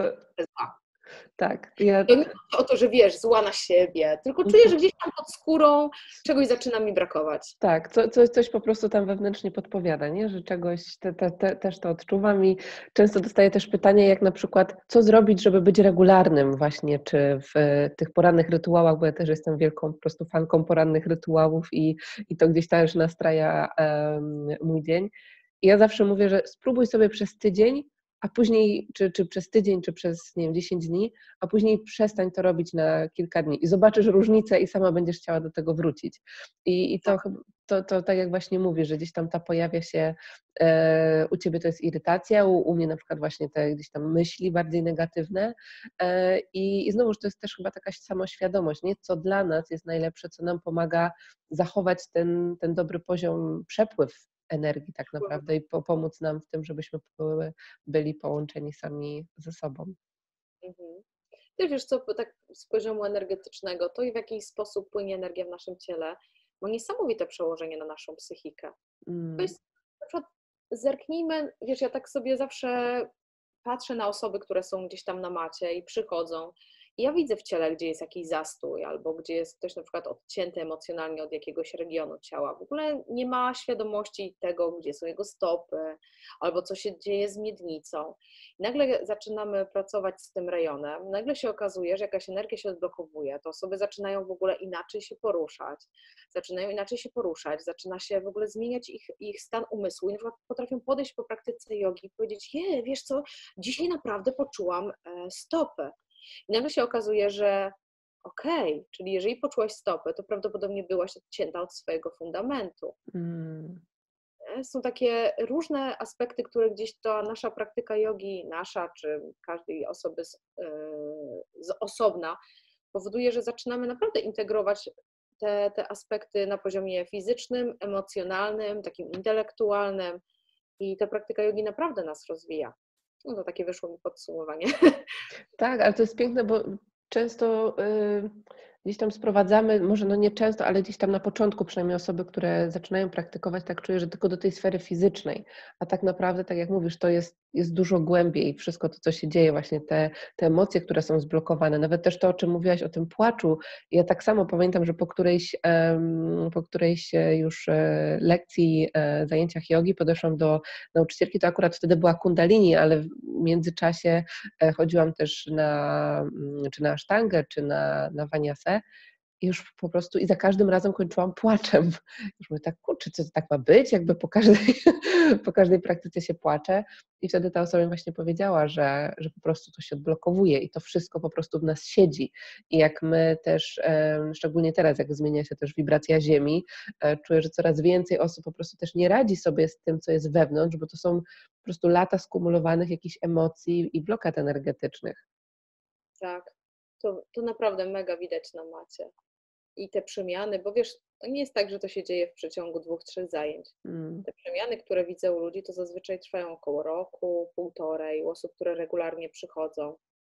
tak. Ja... To nie chodzi o to, że wiesz, zła na siebie, tylko czuję, że gdzieś tam pod skórą czegoś zaczyna mi brakować. Tak, co, coś, coś po prostu tam wewnętrznie podpowiada, nie? Że czegoś te, te, te, też to odczuwam i często dostaję też pytanie, jak na przykład, co zrobić, żeby być regularnym właśnie, czy w tych porannych rytuałach, bo ja też jestem wielką po prostu fanką porannych rytuałów i, i to gdzieś też nastraja um, mój dzień. I ja zawsze mówię, że spróbuj sobie przez tydzień, a później, czy, czy przez tydzień, czy przez, nie wiem, dziesięć dni, a później przestań to robić na kilka dni i zobaczysz różnicę i sama będziesz chciała do tego wrócić. I, i to, to, to tak jak właśnie mówisz, że gdzieś tam ta pojawia się, e, u ciebie to jest irytacja, u, u mnie na przykład właśnie te gdzieś tam myśli bardziej negatywne e, i, i znowuż to jest też chyba taka samoświadomość, nie? Co dla nas jest najlepsze, co nam pomaga zachować ten, ten dobry poziom, przepływ energii tak naprawdę i po, pomóc nam w tym, żebyśmy były, byli połączeni sami ze sobą. Mhm. Ty wiesz co, tak z poziomu energetycznego, to i w jakiś sposób płynie energia w naszym ciele, ma niesamowite przełożenie na naszą psychikę. Mm. To jest, na przykład zerknijmy, wiesz, ja tak sobie zawsze patrzę na osoby, które są gdzieś tam na macie i przychodzą i ja widzę w ciele, gdzie jest jakiś zastój albo gdzie jest ktoś na przykład odcięty emocjonalnie od jakiegoś regionu ciała. W ogóle nie ma świadomości tego, gdzie są jego stopy albo co się dzieje z miednicą. I nagle zaczynamy pracować z tym rejonem, nagle się okazuje, że jakaś energia się odblokowuje, to osoby zaczynają w ogóle inaczej się poruszać, zaczynają inaczej się poruszać, zaczyna się w ogóle zmieniać ich, ich stan umysłu i na przykład potrafią podejść po praktyce jogi i powiedzieć, je, wiesz co, dzisiaj naprawdę poczułam stopę. I nagle się okazuje, że okej, okay, czyli jeżeli poczułaś stopę, to prawdopodobnie byłaś odcięta od swojego fundamentu. Mm. Są takie różne aspekty, które gdzieś ta nasza praktyka jogi, nasza czy każdej osoby z, yy, z osobna, powoduje, że zaczynamy naprawdę integrować te, te aspekty na poziomie fizycznym, emocjonalnym, takim intelektualnym i ta praktyka jogi naprawdę nas rozwija. No to takie wyszło mi podsumowanie. Tak, ale to jest piękne, bo często y, gdzieś tam sprowadzamy, może no nie często, ale gdzieś tam na początku przynajmniej osoby, które zaczynają praktykować, tak czuję, że tylko do tej sfery fizycznej, a tak naprawdę, tak jak mówisz, to jest, jest dużo głębiej wszystko to, co się dzieje, właśnie te, te emocje, które są zblokowane, nawet też to, o czym mówiłaś, o tym płaczu. Ja tak samo pamiętam, że po którejś, um, po którejś już e, lekcji, e, zajęciach jogi podeszłam do nauczycielki, to akurat wtedy była kundalini, ale w międzyczasie e, chodziłam też na, czy na asztangę, czy na, na waniasę. I już po prostu, i za każdym razem kończyłam płaczem. Już mówię tak, kurczę, co to tak ma być? Jakby po każdej, po każdej praktyce się płacze. I wtedy ta osoba mi właśnie powiedziała, że, że po prostu to się odblokowuje i to wszystko po prostu w nas siedzi. I jak my też, szczególnie teraz, jak zmienia się też wibracja Ziemi, czuję, że coraz więcej osób po prostu też nie radzi sobie z tym, co jest wewnątrz, bo to są po prostu lata skumulowanych jakichś emocji i blokad energetycznych. Tak, to, to naprawdę mega widać na macie. I te przemiany, bo wiesz, to nie jest tak, że to się dzieje w przeciągu dwóch, trzech zajęć. Mm. Te przemiany, które widzę u ludzi, to zazwyczaj trwają około roku, półtorej, u osób, które regularnie przychodzą.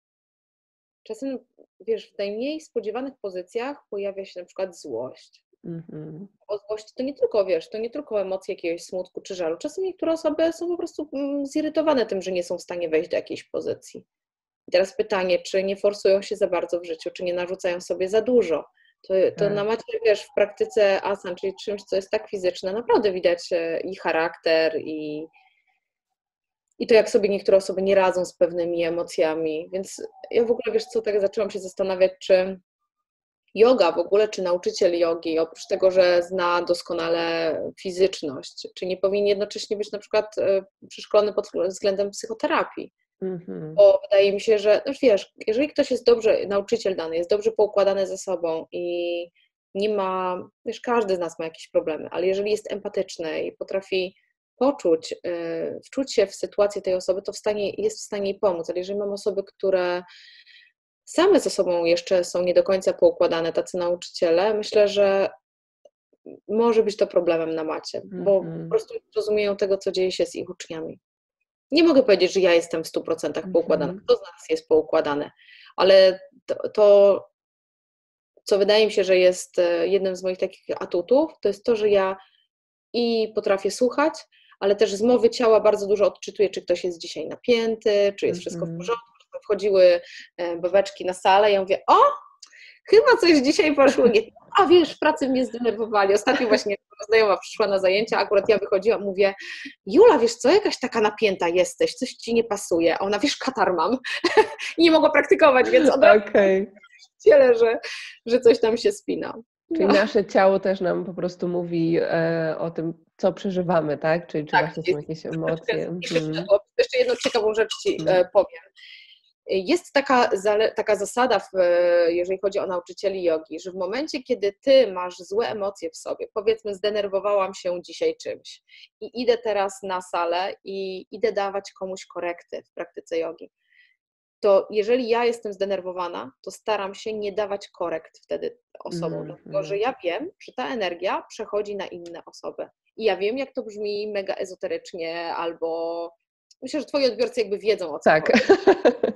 Czasem, wiesz, w najmniej spodziewanych pozycjach pojawia się na przykład złość. Mm-hmm. O złości to nie tylko, wiesz, to nie tylko emocje jakiegoś smutku czy żalu. Czasem niektóre osoby są po prostu zirytowane tym, że nie są w stanie wejść do jakiejś pozycji. I teraz pytanie, czy nie forsują się za bardzo w życiu, czy nie narzucają sobie za dużo. To, to na macie, wiesz, w praktyce asan, czyli czymś, co jest tak fizyczne, naprawdę widać i charakter, i, i to, jak sobie niektóre osoby nie radzą z pewnymi emocjami. Więc ja w ogóle, wiesz co, tak zaczęłam się zastanawiać, czy yoga w ogóle, czy nauczyciel jogi, oprócz tego, że zna doskonale fizyczność, czy nie powinien jednocześnie być na przykład przeszkolony pod względem psychoterapii. Mm-hmm. Bo wydaje mi się, że, no wiesz, jeżeli ktoś jest dobrze, nauczyciel dany, jest dobrze poukładany ze sobą i nie ma, wiesz, każdy z nas ma jakieś problemy, ale jeżeli jest empatyczny i potrafi poczuć, yy, wczuć się w sytuację tej osoby, to w stanie, jest w stanie jej pomóc. Ale jeżeli mam osoby, które same ze sobą jeszcze są nie do końca poukładane, tacy nauczyciele, myślę, że może być to problemem na macie, mm-hmm. bo po prostu nie rozumieją tego, co dzieje się z ich uczniami. Nie mogę powiedzieć, że ja jestem w stu procentach poukładana. Kto z nas jest poukładany? Ale to, to, co wydaje mi się, że jest jednym z moich takich atutów, to jest to, że ja i potrafię słuchać, ale też z mowy ciała bardzo dużo odczytuję, czy ktoś jest dzisiaj napięty, czy jest wszystko w porządku. Wchodziły babeczki na salę i ja mówię, o, chyba coś dzisiaj poszło nie. A wiesz, w pracy mnie zdenerwowali. Ostatnio właśnie znajoma przyszła na zajęcia, akurat ja wychodziłam, mówię, Jula, wiesz co, jakaś taka napięta jesteś, coś ci nie pasuje. A ona, wiesz, katar mam i nie mogła praktykować, więc od razu okay. ciele, że, że coś tam się spina. Czyli no. Nasze ciało też nam po prostu mówi e, o tym, co przeżywamy, tak? Czyli czy tak, właśnie są jakieś emocje. Hmm. Jeszcze jedną ciekawą rzecz ci hmm. powiem. Jest taka, taka zasada, w, jeżeli chodzi o nauczycieli jogi, że w momencie, kiedy ty masz złe emocje w sobie, powiedzmy zdenerwowałam się dzisiaj czymś i idę teraz na salę i idę dawać komuś korekty w praktyce jogi, to jeżeli ja jestem zdenerwowana, to staram się nie dawać korekt wtedy osobom, mm, dlatego że ja wiem, że ta energia przechodzi na inne osoby. I ja wiem, jak to brzmi mega ezoterycznie, albo myślę, że twoi odbiorcy jakby wiedzą, o co tak. chodzi.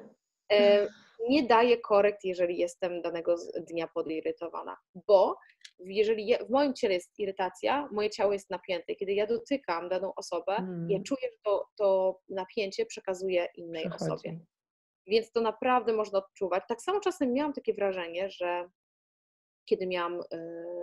Nie daję korekt, jeżeli jestem danego dnia podirytowana, bo jeżeli ja, w moim ciele jest irytacja, moje ciało jest napięte. Kiedy ja dotykam daną osobę, mm. ja czuję, że to, to napięcie przekazuje innej Przechodzi. osobie. Więc to naprawdę można odczuwać. Tak samo czasem miałam takie wrażenie, że kiedy miałam y,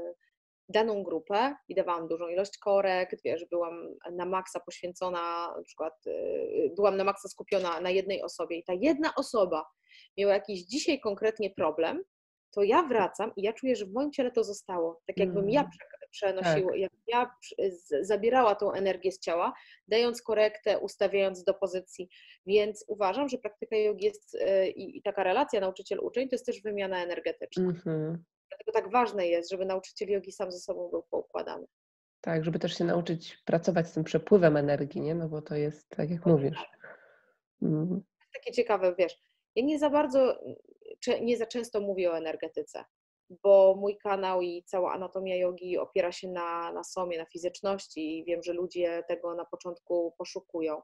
daną grupę i dawałam dużą ilość korekt, wiesz, byłam na maksa poświęcona, na przykład y, byłam na maksa skupiona na jednej osobie i ta jedna osoba miała jakiś dzisiaj konkretnie problem, to ja wracam i ja czuję, że w moim ciele to zostało. Tak jakbym mm. ja przenosiła, tak. jak ja zabierała tą energię z ciała, dając korektę, ustawiając do pozycji. Więc uważam, że praktyka jogi jest i, i taka relacja nauczyciel-uczeń to jest też wymiana energetyczna. Mm-hmm. Dlatego tak ważne jest, żeby nauczyciel jogi sam ze sobą był poukładany. Tak, żeby też się nauczyć pracować z tym przepływem energii, nie? No bo to jest, tak jak mówisz. Mm. Takie ciekawe, wiesz, ja nie za bardzo, nie za często mówię o energetyce, bo mój kanał i cała anatomia jogi opiera się na, na somie, na fizyczności i wiem, że ludzie tego na początku poszukują,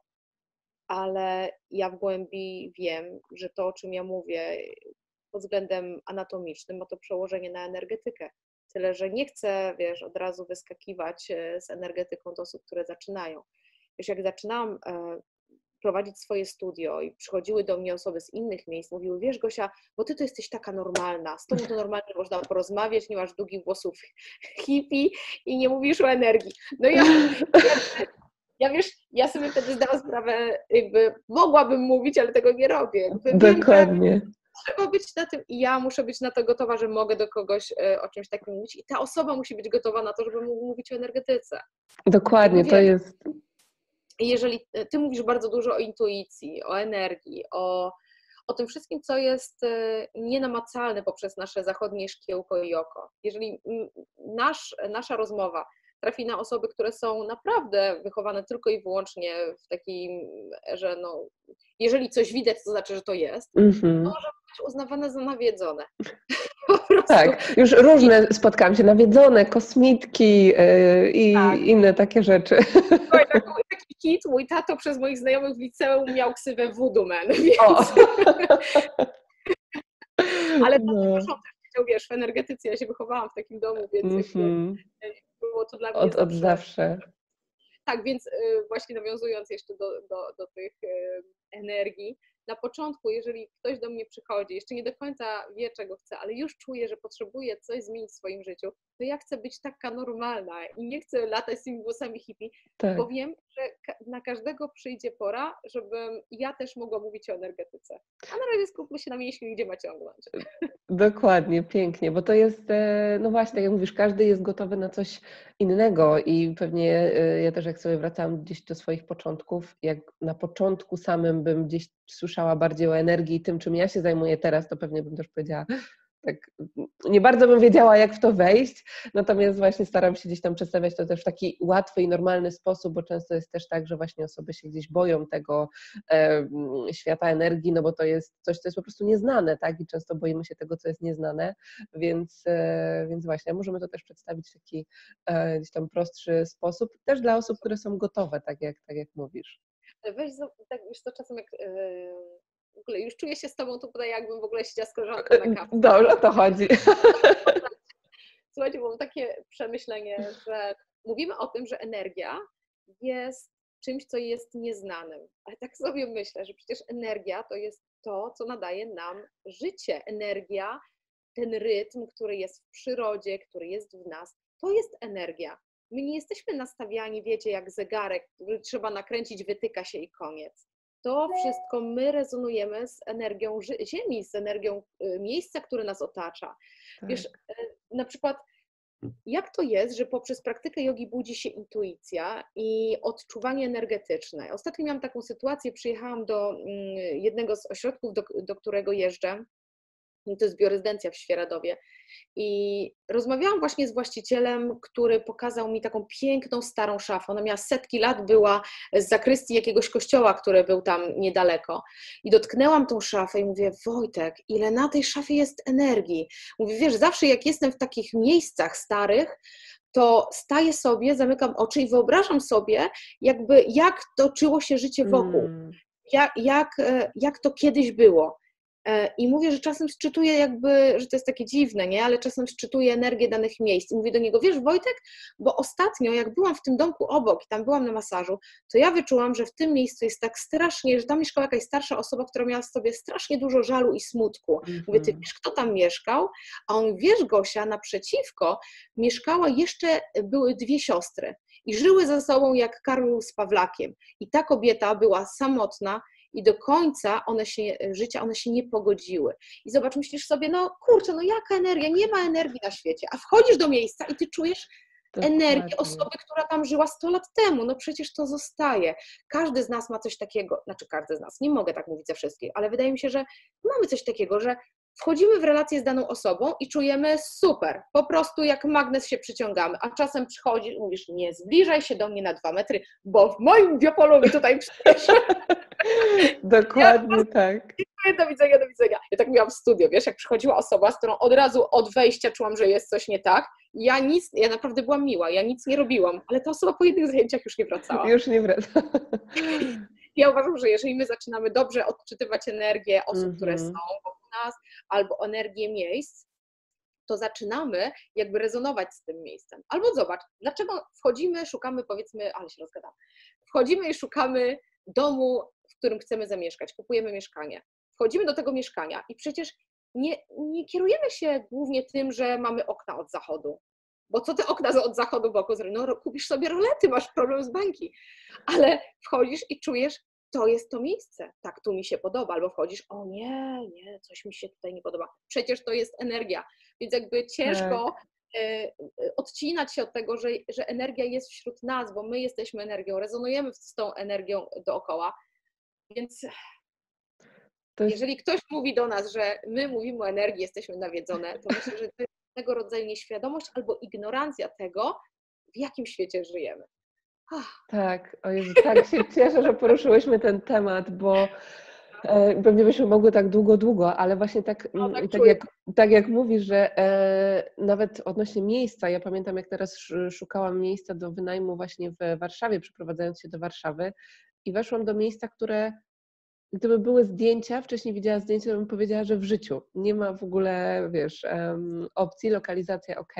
ale ja w głębi wiem, że to, o czym ja mówię pod względem anatomicznym, ma to przełożenie na energetykę. Tyle, że nie chcę, wiesz, od razu wyskakiwać z energetyką do osób, które zaczynają. Wiesz, jak zaczynałam prowadzić swoje studio i przychodziły do mnie osoby z innych miejsc, mówiły, wiesz Gosia, bo ty to jesteś taka normalna, z tobą to normalnie można porozmawiać, nie masz długich włosów hippie i nie mówisz o energii. No ja, ja, ja wiesz, ja sobie wtedy zdałam sprawę, jakby mogłabym mówić, ale tego nie robię. Jakby Dokładnie. Wiem, trzeba być na tym i ja muszę być na to gotowa, że mogę do kogoś o czymś takim mówić i ta osoba musi być gotowa na to, żeby mógł mówić o energetyce. Dokładnie, to jest... I jeżeli ty mówisz bardzo dużo o intuicji, o energii, o, o tym wszystkim, co jest nienamacalne poprzez nasze zachodnie szkiełko i oko, jeżeli nasz, nasza rozmowa trafi na osoby, które są naprawdę wychowane tylko i wyłącznie w takim, że no, jeżeli coś widać, to znaczy, że to jest, mm-hmm. to może być uznawane za nawiedzone. Tak, już różne spotkałam się, nawiedzone, kosmitki yy, i tak. inne takie rzeczy. Oj, taki, taki hit, mój tato przez moich znajomych w liceum miał ksywę Voodoo Man, więc... Ale tato no. też chciał, wiesz, w energetyce, ja się wychowałam w takim domu, więc mm-hmm. było to dla mnie od, zawsze... Od zawsze. Tak, więc y, właśnie nawiązując jeszcze do, do, do tych y, energii, na początku, jeżeli ktoś do mnie przychodzi, jeszcze nie do końca wie, czego chce, ale już czuje, że potrzebuje coś zmienić w swoim życiu, to ja chcę być taka normalna i nie chcę latać z tymi włosami hippie, Tak. bo wiem, że na każdego przyjdzie pora, żebym ja też mogła mówić o energetyce. A na razie skupmy się na mięśniu, gdzie ma ciągnąć. Dokładnie, pięknie, bo to jest, no właśnie, tak jak mówisz, każdy jest gotowy na coś innego i pewnie ja też jak sobie wracałam gdzieś do swoich początków, jak na początku samym bym gdzieś słyszała bardziej o energii i tym, czym ja się zajmuję teraz, to pewnie bym też powiedziała, tak nie bardzo bym wiedziała, jak w to wejść, natomiast właśnie staram się gdzieś tam przedstawiać to też w taki łatwy i normalny sposób, bo często jest też tak, że właśnie osoby się gdzieś boją tego e, świata energii, no bo to jest coś, co jest po prostu nieznane, tak? I często boimy się tego, co jest nieznane, więc, e, więc właśnie możemy to też przedstawić w taki e, gdzieś tam prostszy sposób, też dla osób, które są gotowe, tak jak, tak jak mówisz. Weź, tak wiesz co, czasem jak yy, w ogóle już czuję się z tobą tutaj, jakbym w ogóle siedziała z koleżanką na kawę. Dobrze, o to chodzi. Słuchajcie, mam takie przemyślenie, że mówimy o tym, że energia jest czymś, co jest nieznanym, ale tak sobie myślę, że przecież energia to jest to, co nadaje nam życie. Energia, ten rytm, który jest w przyrodzie, który jest w nas, to jest energia. My nie jesteśmy nastawiani, wiecie, jak zegarek, który trzeba nakręcić, wytyka się i koniec. To wszystko my rezonujemy z energią Ziemi, z energią miejsca, które nas otacza. Tak. Wiesz, na przykład jak to jest, że poprzez praktykę jogi budzi się intuicja i odczuwanie energetyczne. Ostatnio miałam taką sytuację, przyjechałam do jednego z ośrodków, do, do którego jeżdżę, to jest biorezydencja w Świeradowie, i rozmawiałam właśnie z właścicielem, który pokazał mi taką piękną, starą szafę. Ona miała setki lat, była z zakrystii jakiegoś kościoła, który był tam niedaleko. I dotknęłam tą szafę i mówię, Wojtek, ile na tej szafie jest energii. Mówię, wiesz, zawsze jak jestem w takich miejscach starych, to staję sobie, zamykam oczy i wyobrażam sobie, jakby jak toczyło się życie wokół, mm. jak, jak, jak to kiedyś było. I mówię, że czasem szczytuję jakby, że to jest takie dziwne, nie? Ale czasem szczytuję energię danych miejsc. I mówię do niego, wiesz Wojtek, bo ostatnio jak byłam w tym domku obok i tam byłam na masażu, to ja wyczułam, że w tym miejscu jest tak strasznie, że tam mieszkała jakaś starsza osoba, która miała w sobie strasznie dużo żalu i smutku. Mm-hmm. Mówię, ty wiesz, kto tam mieszkał? A on, wiesz Gosia, naprzeciwko mieszkała jeszcze, były dwie siostry i żyły ze sobą jak Karol z Pawlakiem. I ta kobieta była samotna, i do końca one się, życia one się nie pogodziły. I zobacz, myślisz sobie, no kurczę, no jaka energia, nie ma energii na świecie, a wchodzisz do miejsca i ty czujesz Dokładnie. energię osoby, która tam żyła sto lat temu, no przecież to zostaje. Każdy z nas ma coś takiego, znaczy każdy z nas, nie mogę tak mówić za wszystkich, ale wydaje mi się, że mamy coś takiego, że wchodzimy w relację z daną osobą i czujemy super, po prostu jak magnes się przyciągamy, a czasem przychodzisz i mówisz, nie zbliżaj się do mnie na dwa metry, bo w moim biopolu mi tutaj przyjdziesz. Dokładnie ja, tak. Do widzenia, do widzenia. Ja tak miałam w studio, wiesz, jak przychodziła osoba, z którą od razu od wejścia czułam, że jest coś nie tak. Ja nic, ja naprawdę byłam miła, ja nic nie robiłam, ale ta osoba po jednych zajęciach już nie wracała. Już nie wraca. Ja uważam, że jeżeli my zaczynamy dobrze odczytywać energię osób, mm-hmm. które są wokół nas, albo energię miejsc, to zaczynamy jakby rezonować z tym miejscem. Albo zobacz, dlaczego wchodzimy, szukamy, powiedzmy, ale się rozgadam, wchodzimy i szukamy domu, w którym chcemy zamieszkać, kupujemy mieszkanie. Wchodzimy do tego mieszkania i przecież nie, nie kierujemy się głównie tym, że mamy okna od zachodu. Bo co te okna od zachodu boku zrobią? No kupisz sobie rolety, masz problem z bańki. Ale wchodzisz i czujesz, to jest to miejsce, tak tu mi się podoba. Albo wchodzisz, o nie, nie, coś mi się tutaj nie podoba. Przecież to jest energia. Więc jakby ciężko tak. y, odcinać się od tego, że, że energia jest wśród nas, bo my jesteśmy energią, rezonujemy z tą energią dookoła. Więc jest... jeżeli ktoś mówi do nas, że my mówimy o energii, jesteśmy nawiedzone, to myślę, że to jest tego rodzaju nieświadomość albo ignorancja tego, w jakim świecie żyjemy. Tak, o Jezu, tak się cieszę, że poruszyłyśmy ten temat, bo e, pewnie byśmy mogły tak długo, długo, ale właśnie tak, no, tak, tak, jak, tak jak mówisz, że e, nawet odnośnie miejsca, ja pamiętam jak teraz szukałam miejsca do wynajmu właśnie w Warszawie, przeprowadzając się do Warszawy i weszłam do miejsca, które gdyby były zdjęcia, wcześniej widziała zdjęcia, to bym powiedziała, że w życiu nie ma w ogóle, wiesz, um, opcji, lokalizacja ok,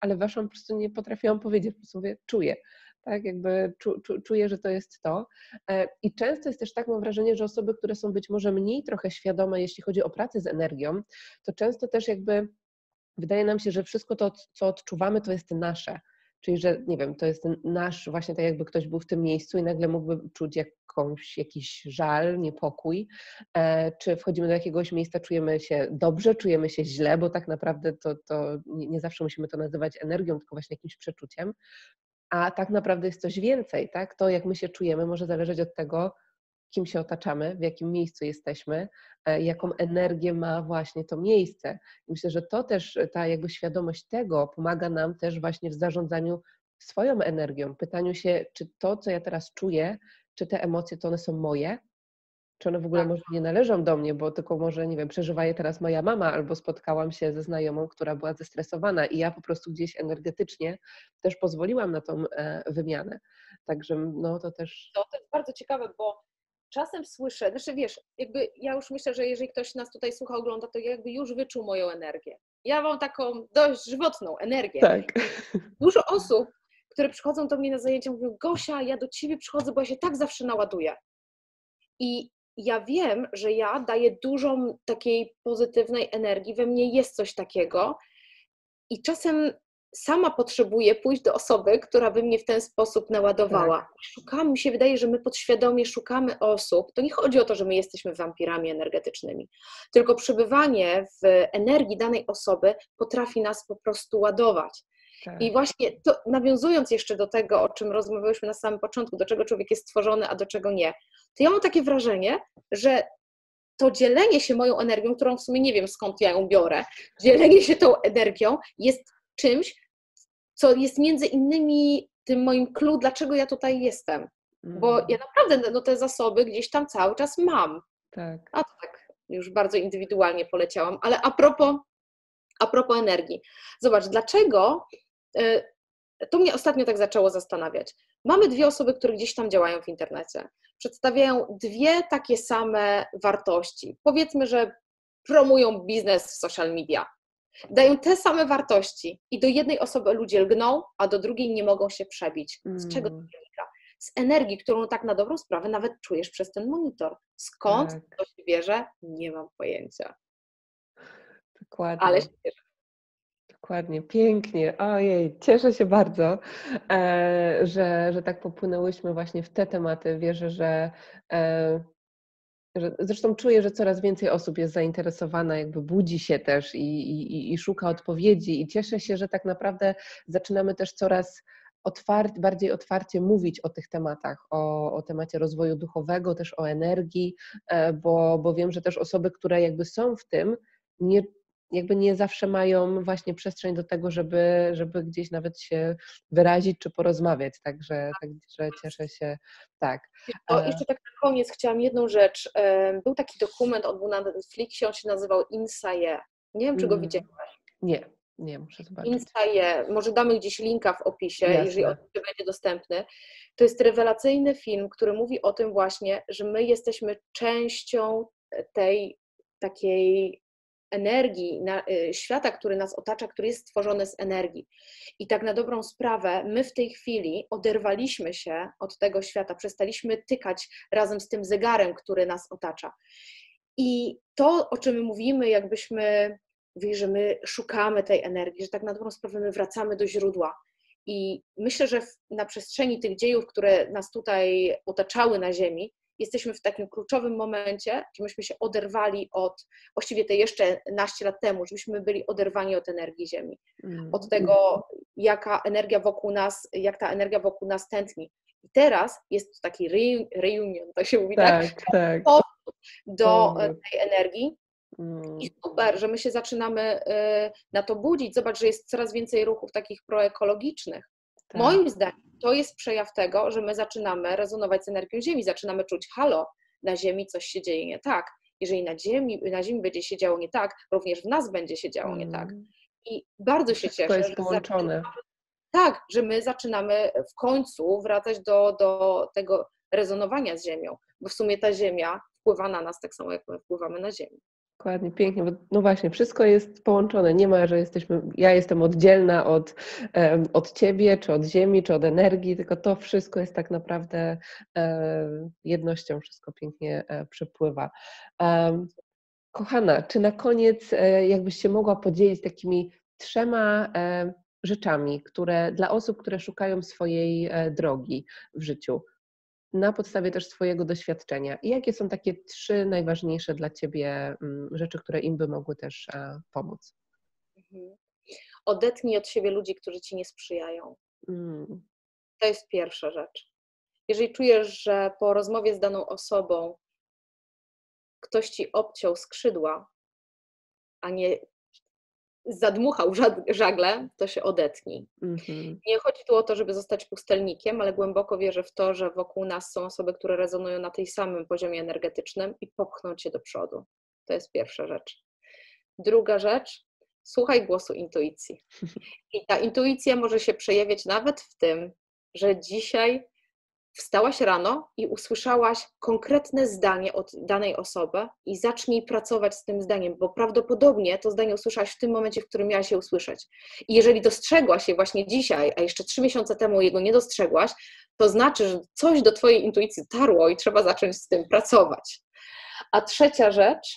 ale weszłam, po prostu nie potrafiłam powiedzieć, po prostu mówię, czuję. Tak, jakby czu, czu, czuję, że to jest to. I często jest też tak, mam wrażenie, że osoby, które są być może mniej trochę świadome, jeśli chodzi o pracę z energią, to często też jakby wydaje nam się, że wszystko to, co odczuwamy, to jest nasze. Czyli, że nie wiem, to jest nasz, właśnie tak jakby ktoś był w tym miejscu i nagle mógłby czuć jakąś, jakiś żal, niepokój, e, czy wchodzimy do jakiegoś miejsca, czujemy się dobrze, czujemy się źle, bo tak naprawdę to, to nie, nie zawsze musimy to nazywać energią, tylko właśnie jakimś przeczuciem, a tak naprawdę jest coś więcej, tak? To, jak my się czujemy, może zależeć od tego, kim się otaczamy, w jakim miejscu jesteśmy, jaką energię ma właśnie to miejsce. I myślę, że to też, ta jakby świadomość tego pomaga nam też właśnie w zarządzaniu swoją energią, pytaniu się, czy to, co ja teraz czuję, czy te emocje, to one są moje, czy one w ogóle Tak. może nie należą do mnie, bo tylko może, nie wiem, przeżywa je teraz moja mama, albo spotkałam się ze znajomą, która była zestresowana i ja po prostu gdzieś energetycznie też pozwoliłam na tą e, wymianę. Także no to też... To, to jest bardzo ciekawe, bo czasem słyszę, znaczy wiesz, jakby ja już myślę, że jeżeli ktoś nas tutaj słucha, ogląda, to jakby już wyczuł moją energię. Ja mam taką dość żywotną energię. Tak. Dużo osób, które przychodzą do mnie na zajęcia, mówią, Gosia, ja do ciebie przychodzę, bo ja się tak zawsze naładuję. I ja wiem, że ja daję dużo takiej pozytywnej energii, we mnie jest coś takiego i czasem sama potrzebuję pójść do osoby, która by mnie w ten sposób naładowała. Tak. Szukamy, mi się wydaje, że my podświadomie szukamy osób, to nie chodzi o to, że my jesteśmy wampirami energetycznymi, tylko przebywanie w energii danej osoby potrafi nas po prostu ładować. Tak. I właśnie to, nawiązując jeszcze do tego, o czym rozmawiałyśmy na samym początku, do czego człowiek jest stworzony, a do czego nie, to ja mam takie wrażenie, że to dzielenie się moją energią, którą w sumie nie wiem skąd ja ją biorę, dzielenie się tą energią jest czymś, co jest między innymi tym moim clue, dlaczego ja tutaj jestem. Bo ja naprawdę no, te zasoby gdzieś tam cały czas mam. Tak. A to tak już bardzo indywidualnie poleciałam. Ale a propos, a propos energii. Zobacz, dlaczego to mnie ostatnio tak zaczęło zastanawiać. Mamy dwie osoby, które gdzieś tam działają w internecie. Przedstawiają dwie takie same wartości. Powiedzmy, że promują biznes w social media. Dają te same wartości i do jednej osoby ludzie lgną, a do drugiej nie mogą się przebić. Z czego to wynika? Z energii, którą tak na dobrą sprawę nawet czujesz przez ten monitor. Skąd Tak. to się bierze? Nie mam pojęcia. Dokładnie. Ale się bierze. Dokładnie, pięknie. Ojej, cieszę się bardzo, e, że, że tak popłynęłyśmy właśnie w te tematy. Wierzę, że, e, że zresztą czuję, że coraz więcej osób jest zainteresowana, jakby budzi się też i, i, i szuka odpowiedzi i cieszę się, że tak naprawdę zaczynamy też coraz otwart, bardziej otwarcie mówić o tych tematach, o, o temacie rozwoju duchowego, też o energii, e, bo, bo wiem, że też osoby, które jakby są w tym, nie jakby nie zawsze mają właśnie przestrzeń do tego, żeby, żeby gdzieś nawet się wyrazić czy porozmawiać, także, także cieszę się, tak. To jeszcze tak na koniec chciałam jedną rzecz. Był taki dokument, on był na Netflixie, on się nazywał Insaye. Nie wiem, czy go widziałaś. Nie, nie, muszę zobaczyć. Insaye, może damy gdzieś linka w opisie, Jasne. jeżeli on będzie dostępny. To jest rewelacyjny film, który mówi o tym właśnie, że my jesteśmy częścią tej takiej energii, na, y, świata, który nas otacza, który jest stworzony z energii. I tak na dobrą sprawę, my w tej chwili oderwaliśmy się od tego świata, przestaliśmy tykać razem z tym zegarem, który nas otacza. I to, o czym mówimy, jakbyśmy, że my szukamy tej energii, że tak na dobrą sprawę my wracamy do źródła. I myślę, że w, na przestrzeni tych dziejów, które nas tutaj otaczały na Ziemi, jesteśmy w takim kluczowym momencie, że myśmy się oderwali od, właściwie te jeszcze naście lat temu, żebyśmy byli oderwani od energii Ziemi, mm. od tego, jaka energia wokół nas, jak ta energia wokół nas tętni. I teraz jest taki reunion, tak się mówi, tak? Tak, tak. Do tej energii. Mm. I super, że my się zaczynamy na to budzić. Zobacz, że jest coraz więcej ruchów takich proekologicznych. Tak. Moim zdaniem to jest przejaw tego, że my zaczynamy rezonować z energią Ziemi, zaczynamy czuć, halo, na Ziemi coś się dzieje nie tak. Jeżeli na Ziemi, na Ziemi będzie się działo nie tak, również w nas będzie się działo nie tak. I bardzo się Wszystko cieszę, jest że połączone. Tak, że my zaczynamy w końcu wracać do, do tego rezonowania z Ziemią, bo w sumie ta Ziemia wpływa na nas tak samo, jak my wpływamy na Ziemię. Dokładnie, pięknie, bo no właśnie, wszystko jest połączone. Nie ma, że jesteśmy, ja jestem oddzielna od, em, od ciebie, czy od ziemi, czy od energii, tylko to wszystko jest tak naprawdę e, jednością, wszystko pięknie e, przepływa. Em, Kochana, czy na koniec e, jakbyś się mogła podzielić takimi trzema e, rzeczami, które dla osób, które szukają swojej e, drogi w życiu, na podstawie też swojego doświadczenia. I jakie są takie trzy najważniejsze dla Ciebie mm, rzeczy, które im by mogły też e, pomóc? Mhm. Odetnij od siebie ludzi, którzy ci nie sprzyjają. Mm. To jest pierwsza rzecz. Jeżeli czujesz, że po rozmowie z daną osobą ktoś ci obciął skrzydła, a nie zadmuchał żagle, to się odetnij. Mm-hmm. Nie chodzi tu o to, żeby zostać pustelnikiem, ale głęboko wierzę w to, że wokół nas są osoby, które rezonują na tej samym poziomie energetycznym i popchną cię do przodu. To jest pierwsza rzecz. Druga rzecz, słuchaj głosu intuicji. I ta intuicja może się przejawiać nawet w tym, że dzisiaj wstałaś rano i usłyszałaś konkretne zdanie od danej osoby i zacznij pracować z tym zdaniem, bo prawdopodobnie to zdanie usłyszałaś w tym momencie, w którym miałaś je usłyszeć. I jeżeli dostrzegłaś je właśnie dzisiaj, a jeszcze trzy miesiące temu jego nie dostrzegłaś, to znaczy, że coś do twojej intuicji tarło i trzeba zacząć z tym pracować. A trzecia rzecz,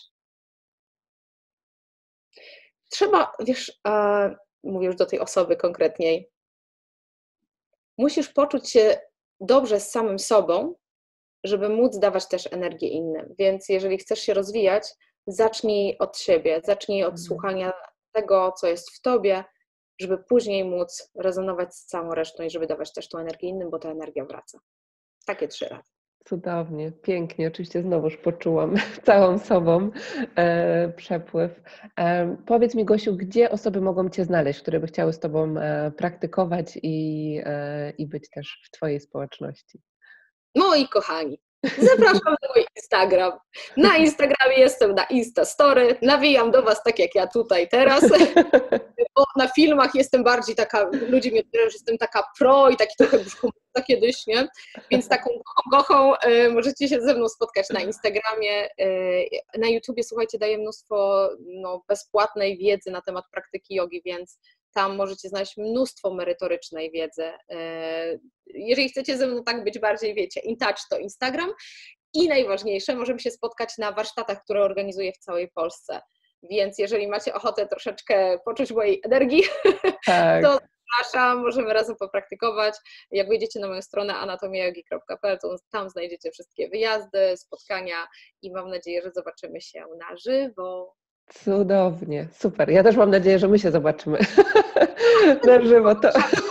trzeba, wiesz, a, mówię już do tej osoby konkretniej, musisz poczuć się dobrze z samym sobą, żeby móc dawać też energię innym. Więc jeżeli chcesz się rozwijać, zacznij od siebie, zacznij od słuchania tego, co jest w tobie, żeby później móc rezonować z całą resztą i żeby dawać też tą energię innym, bo ta energia wraca. Takie trzy razy. Cudownie, pięknie. Oczywiście znowuż poczułam całą sobą e, przepływ. E, powiedz mi, Gosiu, gdzie osoby mogą Cię znaleźć, które by chciały z Tobą e, praktykować i, e, i być też w Twojej społeczności? Moi kochani, zapraszam na mój Instagram. Na Instagramie jestem na Instastory. Nawijam do Was tak jak ja tutaj teraz. Bo na filmach jestem bardziej taka, ludzie mnie mówią, że jestem taka pro i taki trochę brzuchomówca kiedyś, nie? Więc taką gochą y, możecie się ze mną spotkać na Instagramie. Y, na YouTubie, słuchajcie, daję mnóstwo no, bezpłatnej wiedzy na temat praktyki jogi, więc tam możecie znaleźć mnóstwo merytorycznej wiedzy. Y, jeżeli chcecie ze mną tak być bardziej, wiecie, in touch, to Instagram. I najważniejsze, możemy się spotkać na warsztatach, które organizuję w całej Polsce. Więc jeżeli macie ochotę troszeczkę poczuć mojej energii, tak, to zapraszam, możemy razem popraktykować. Jak wejdziecie na moją stronę anatomiajogi kropka pe el, to tam znajdziecie wszystkie wyjazdy, spotkania i mam nadzieję, że zobaczymy się na żywo. Cudownie, super. Ja też mam nadzieję, że my się zobaczymy na żywo. To...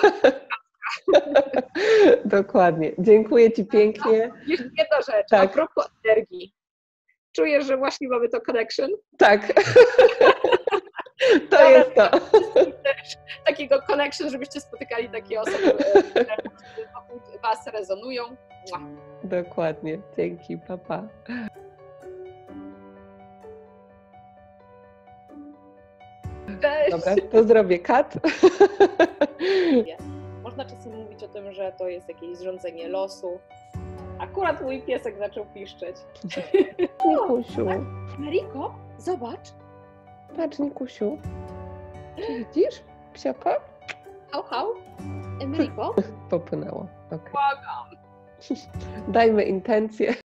Dokładnie. Dziękuję Ci pięknie. Jeszcze jedna rzecz, tak. A propos energii. Czujesz, że właśnie mamy to connection? Tak. To jest to. Takiego connection, żebyście spotykali takie osoby, które wokół Was rezonują. Mua. Dokładnie. Dzięki. Pa, pa. Cześć. Dobra, to zrobię kat. Można czasem mówić o tym, że to jest jakieś zrządzenie losu. Akurat mój piesek zaczął piszczeć. Nikusiu. Mariko, zobacz. Patrz, Nikusiu. Czy widzisz psiaka? Hał, hał. Mariko? Popłynęło. Okay. Błagam. Dajmy intencję.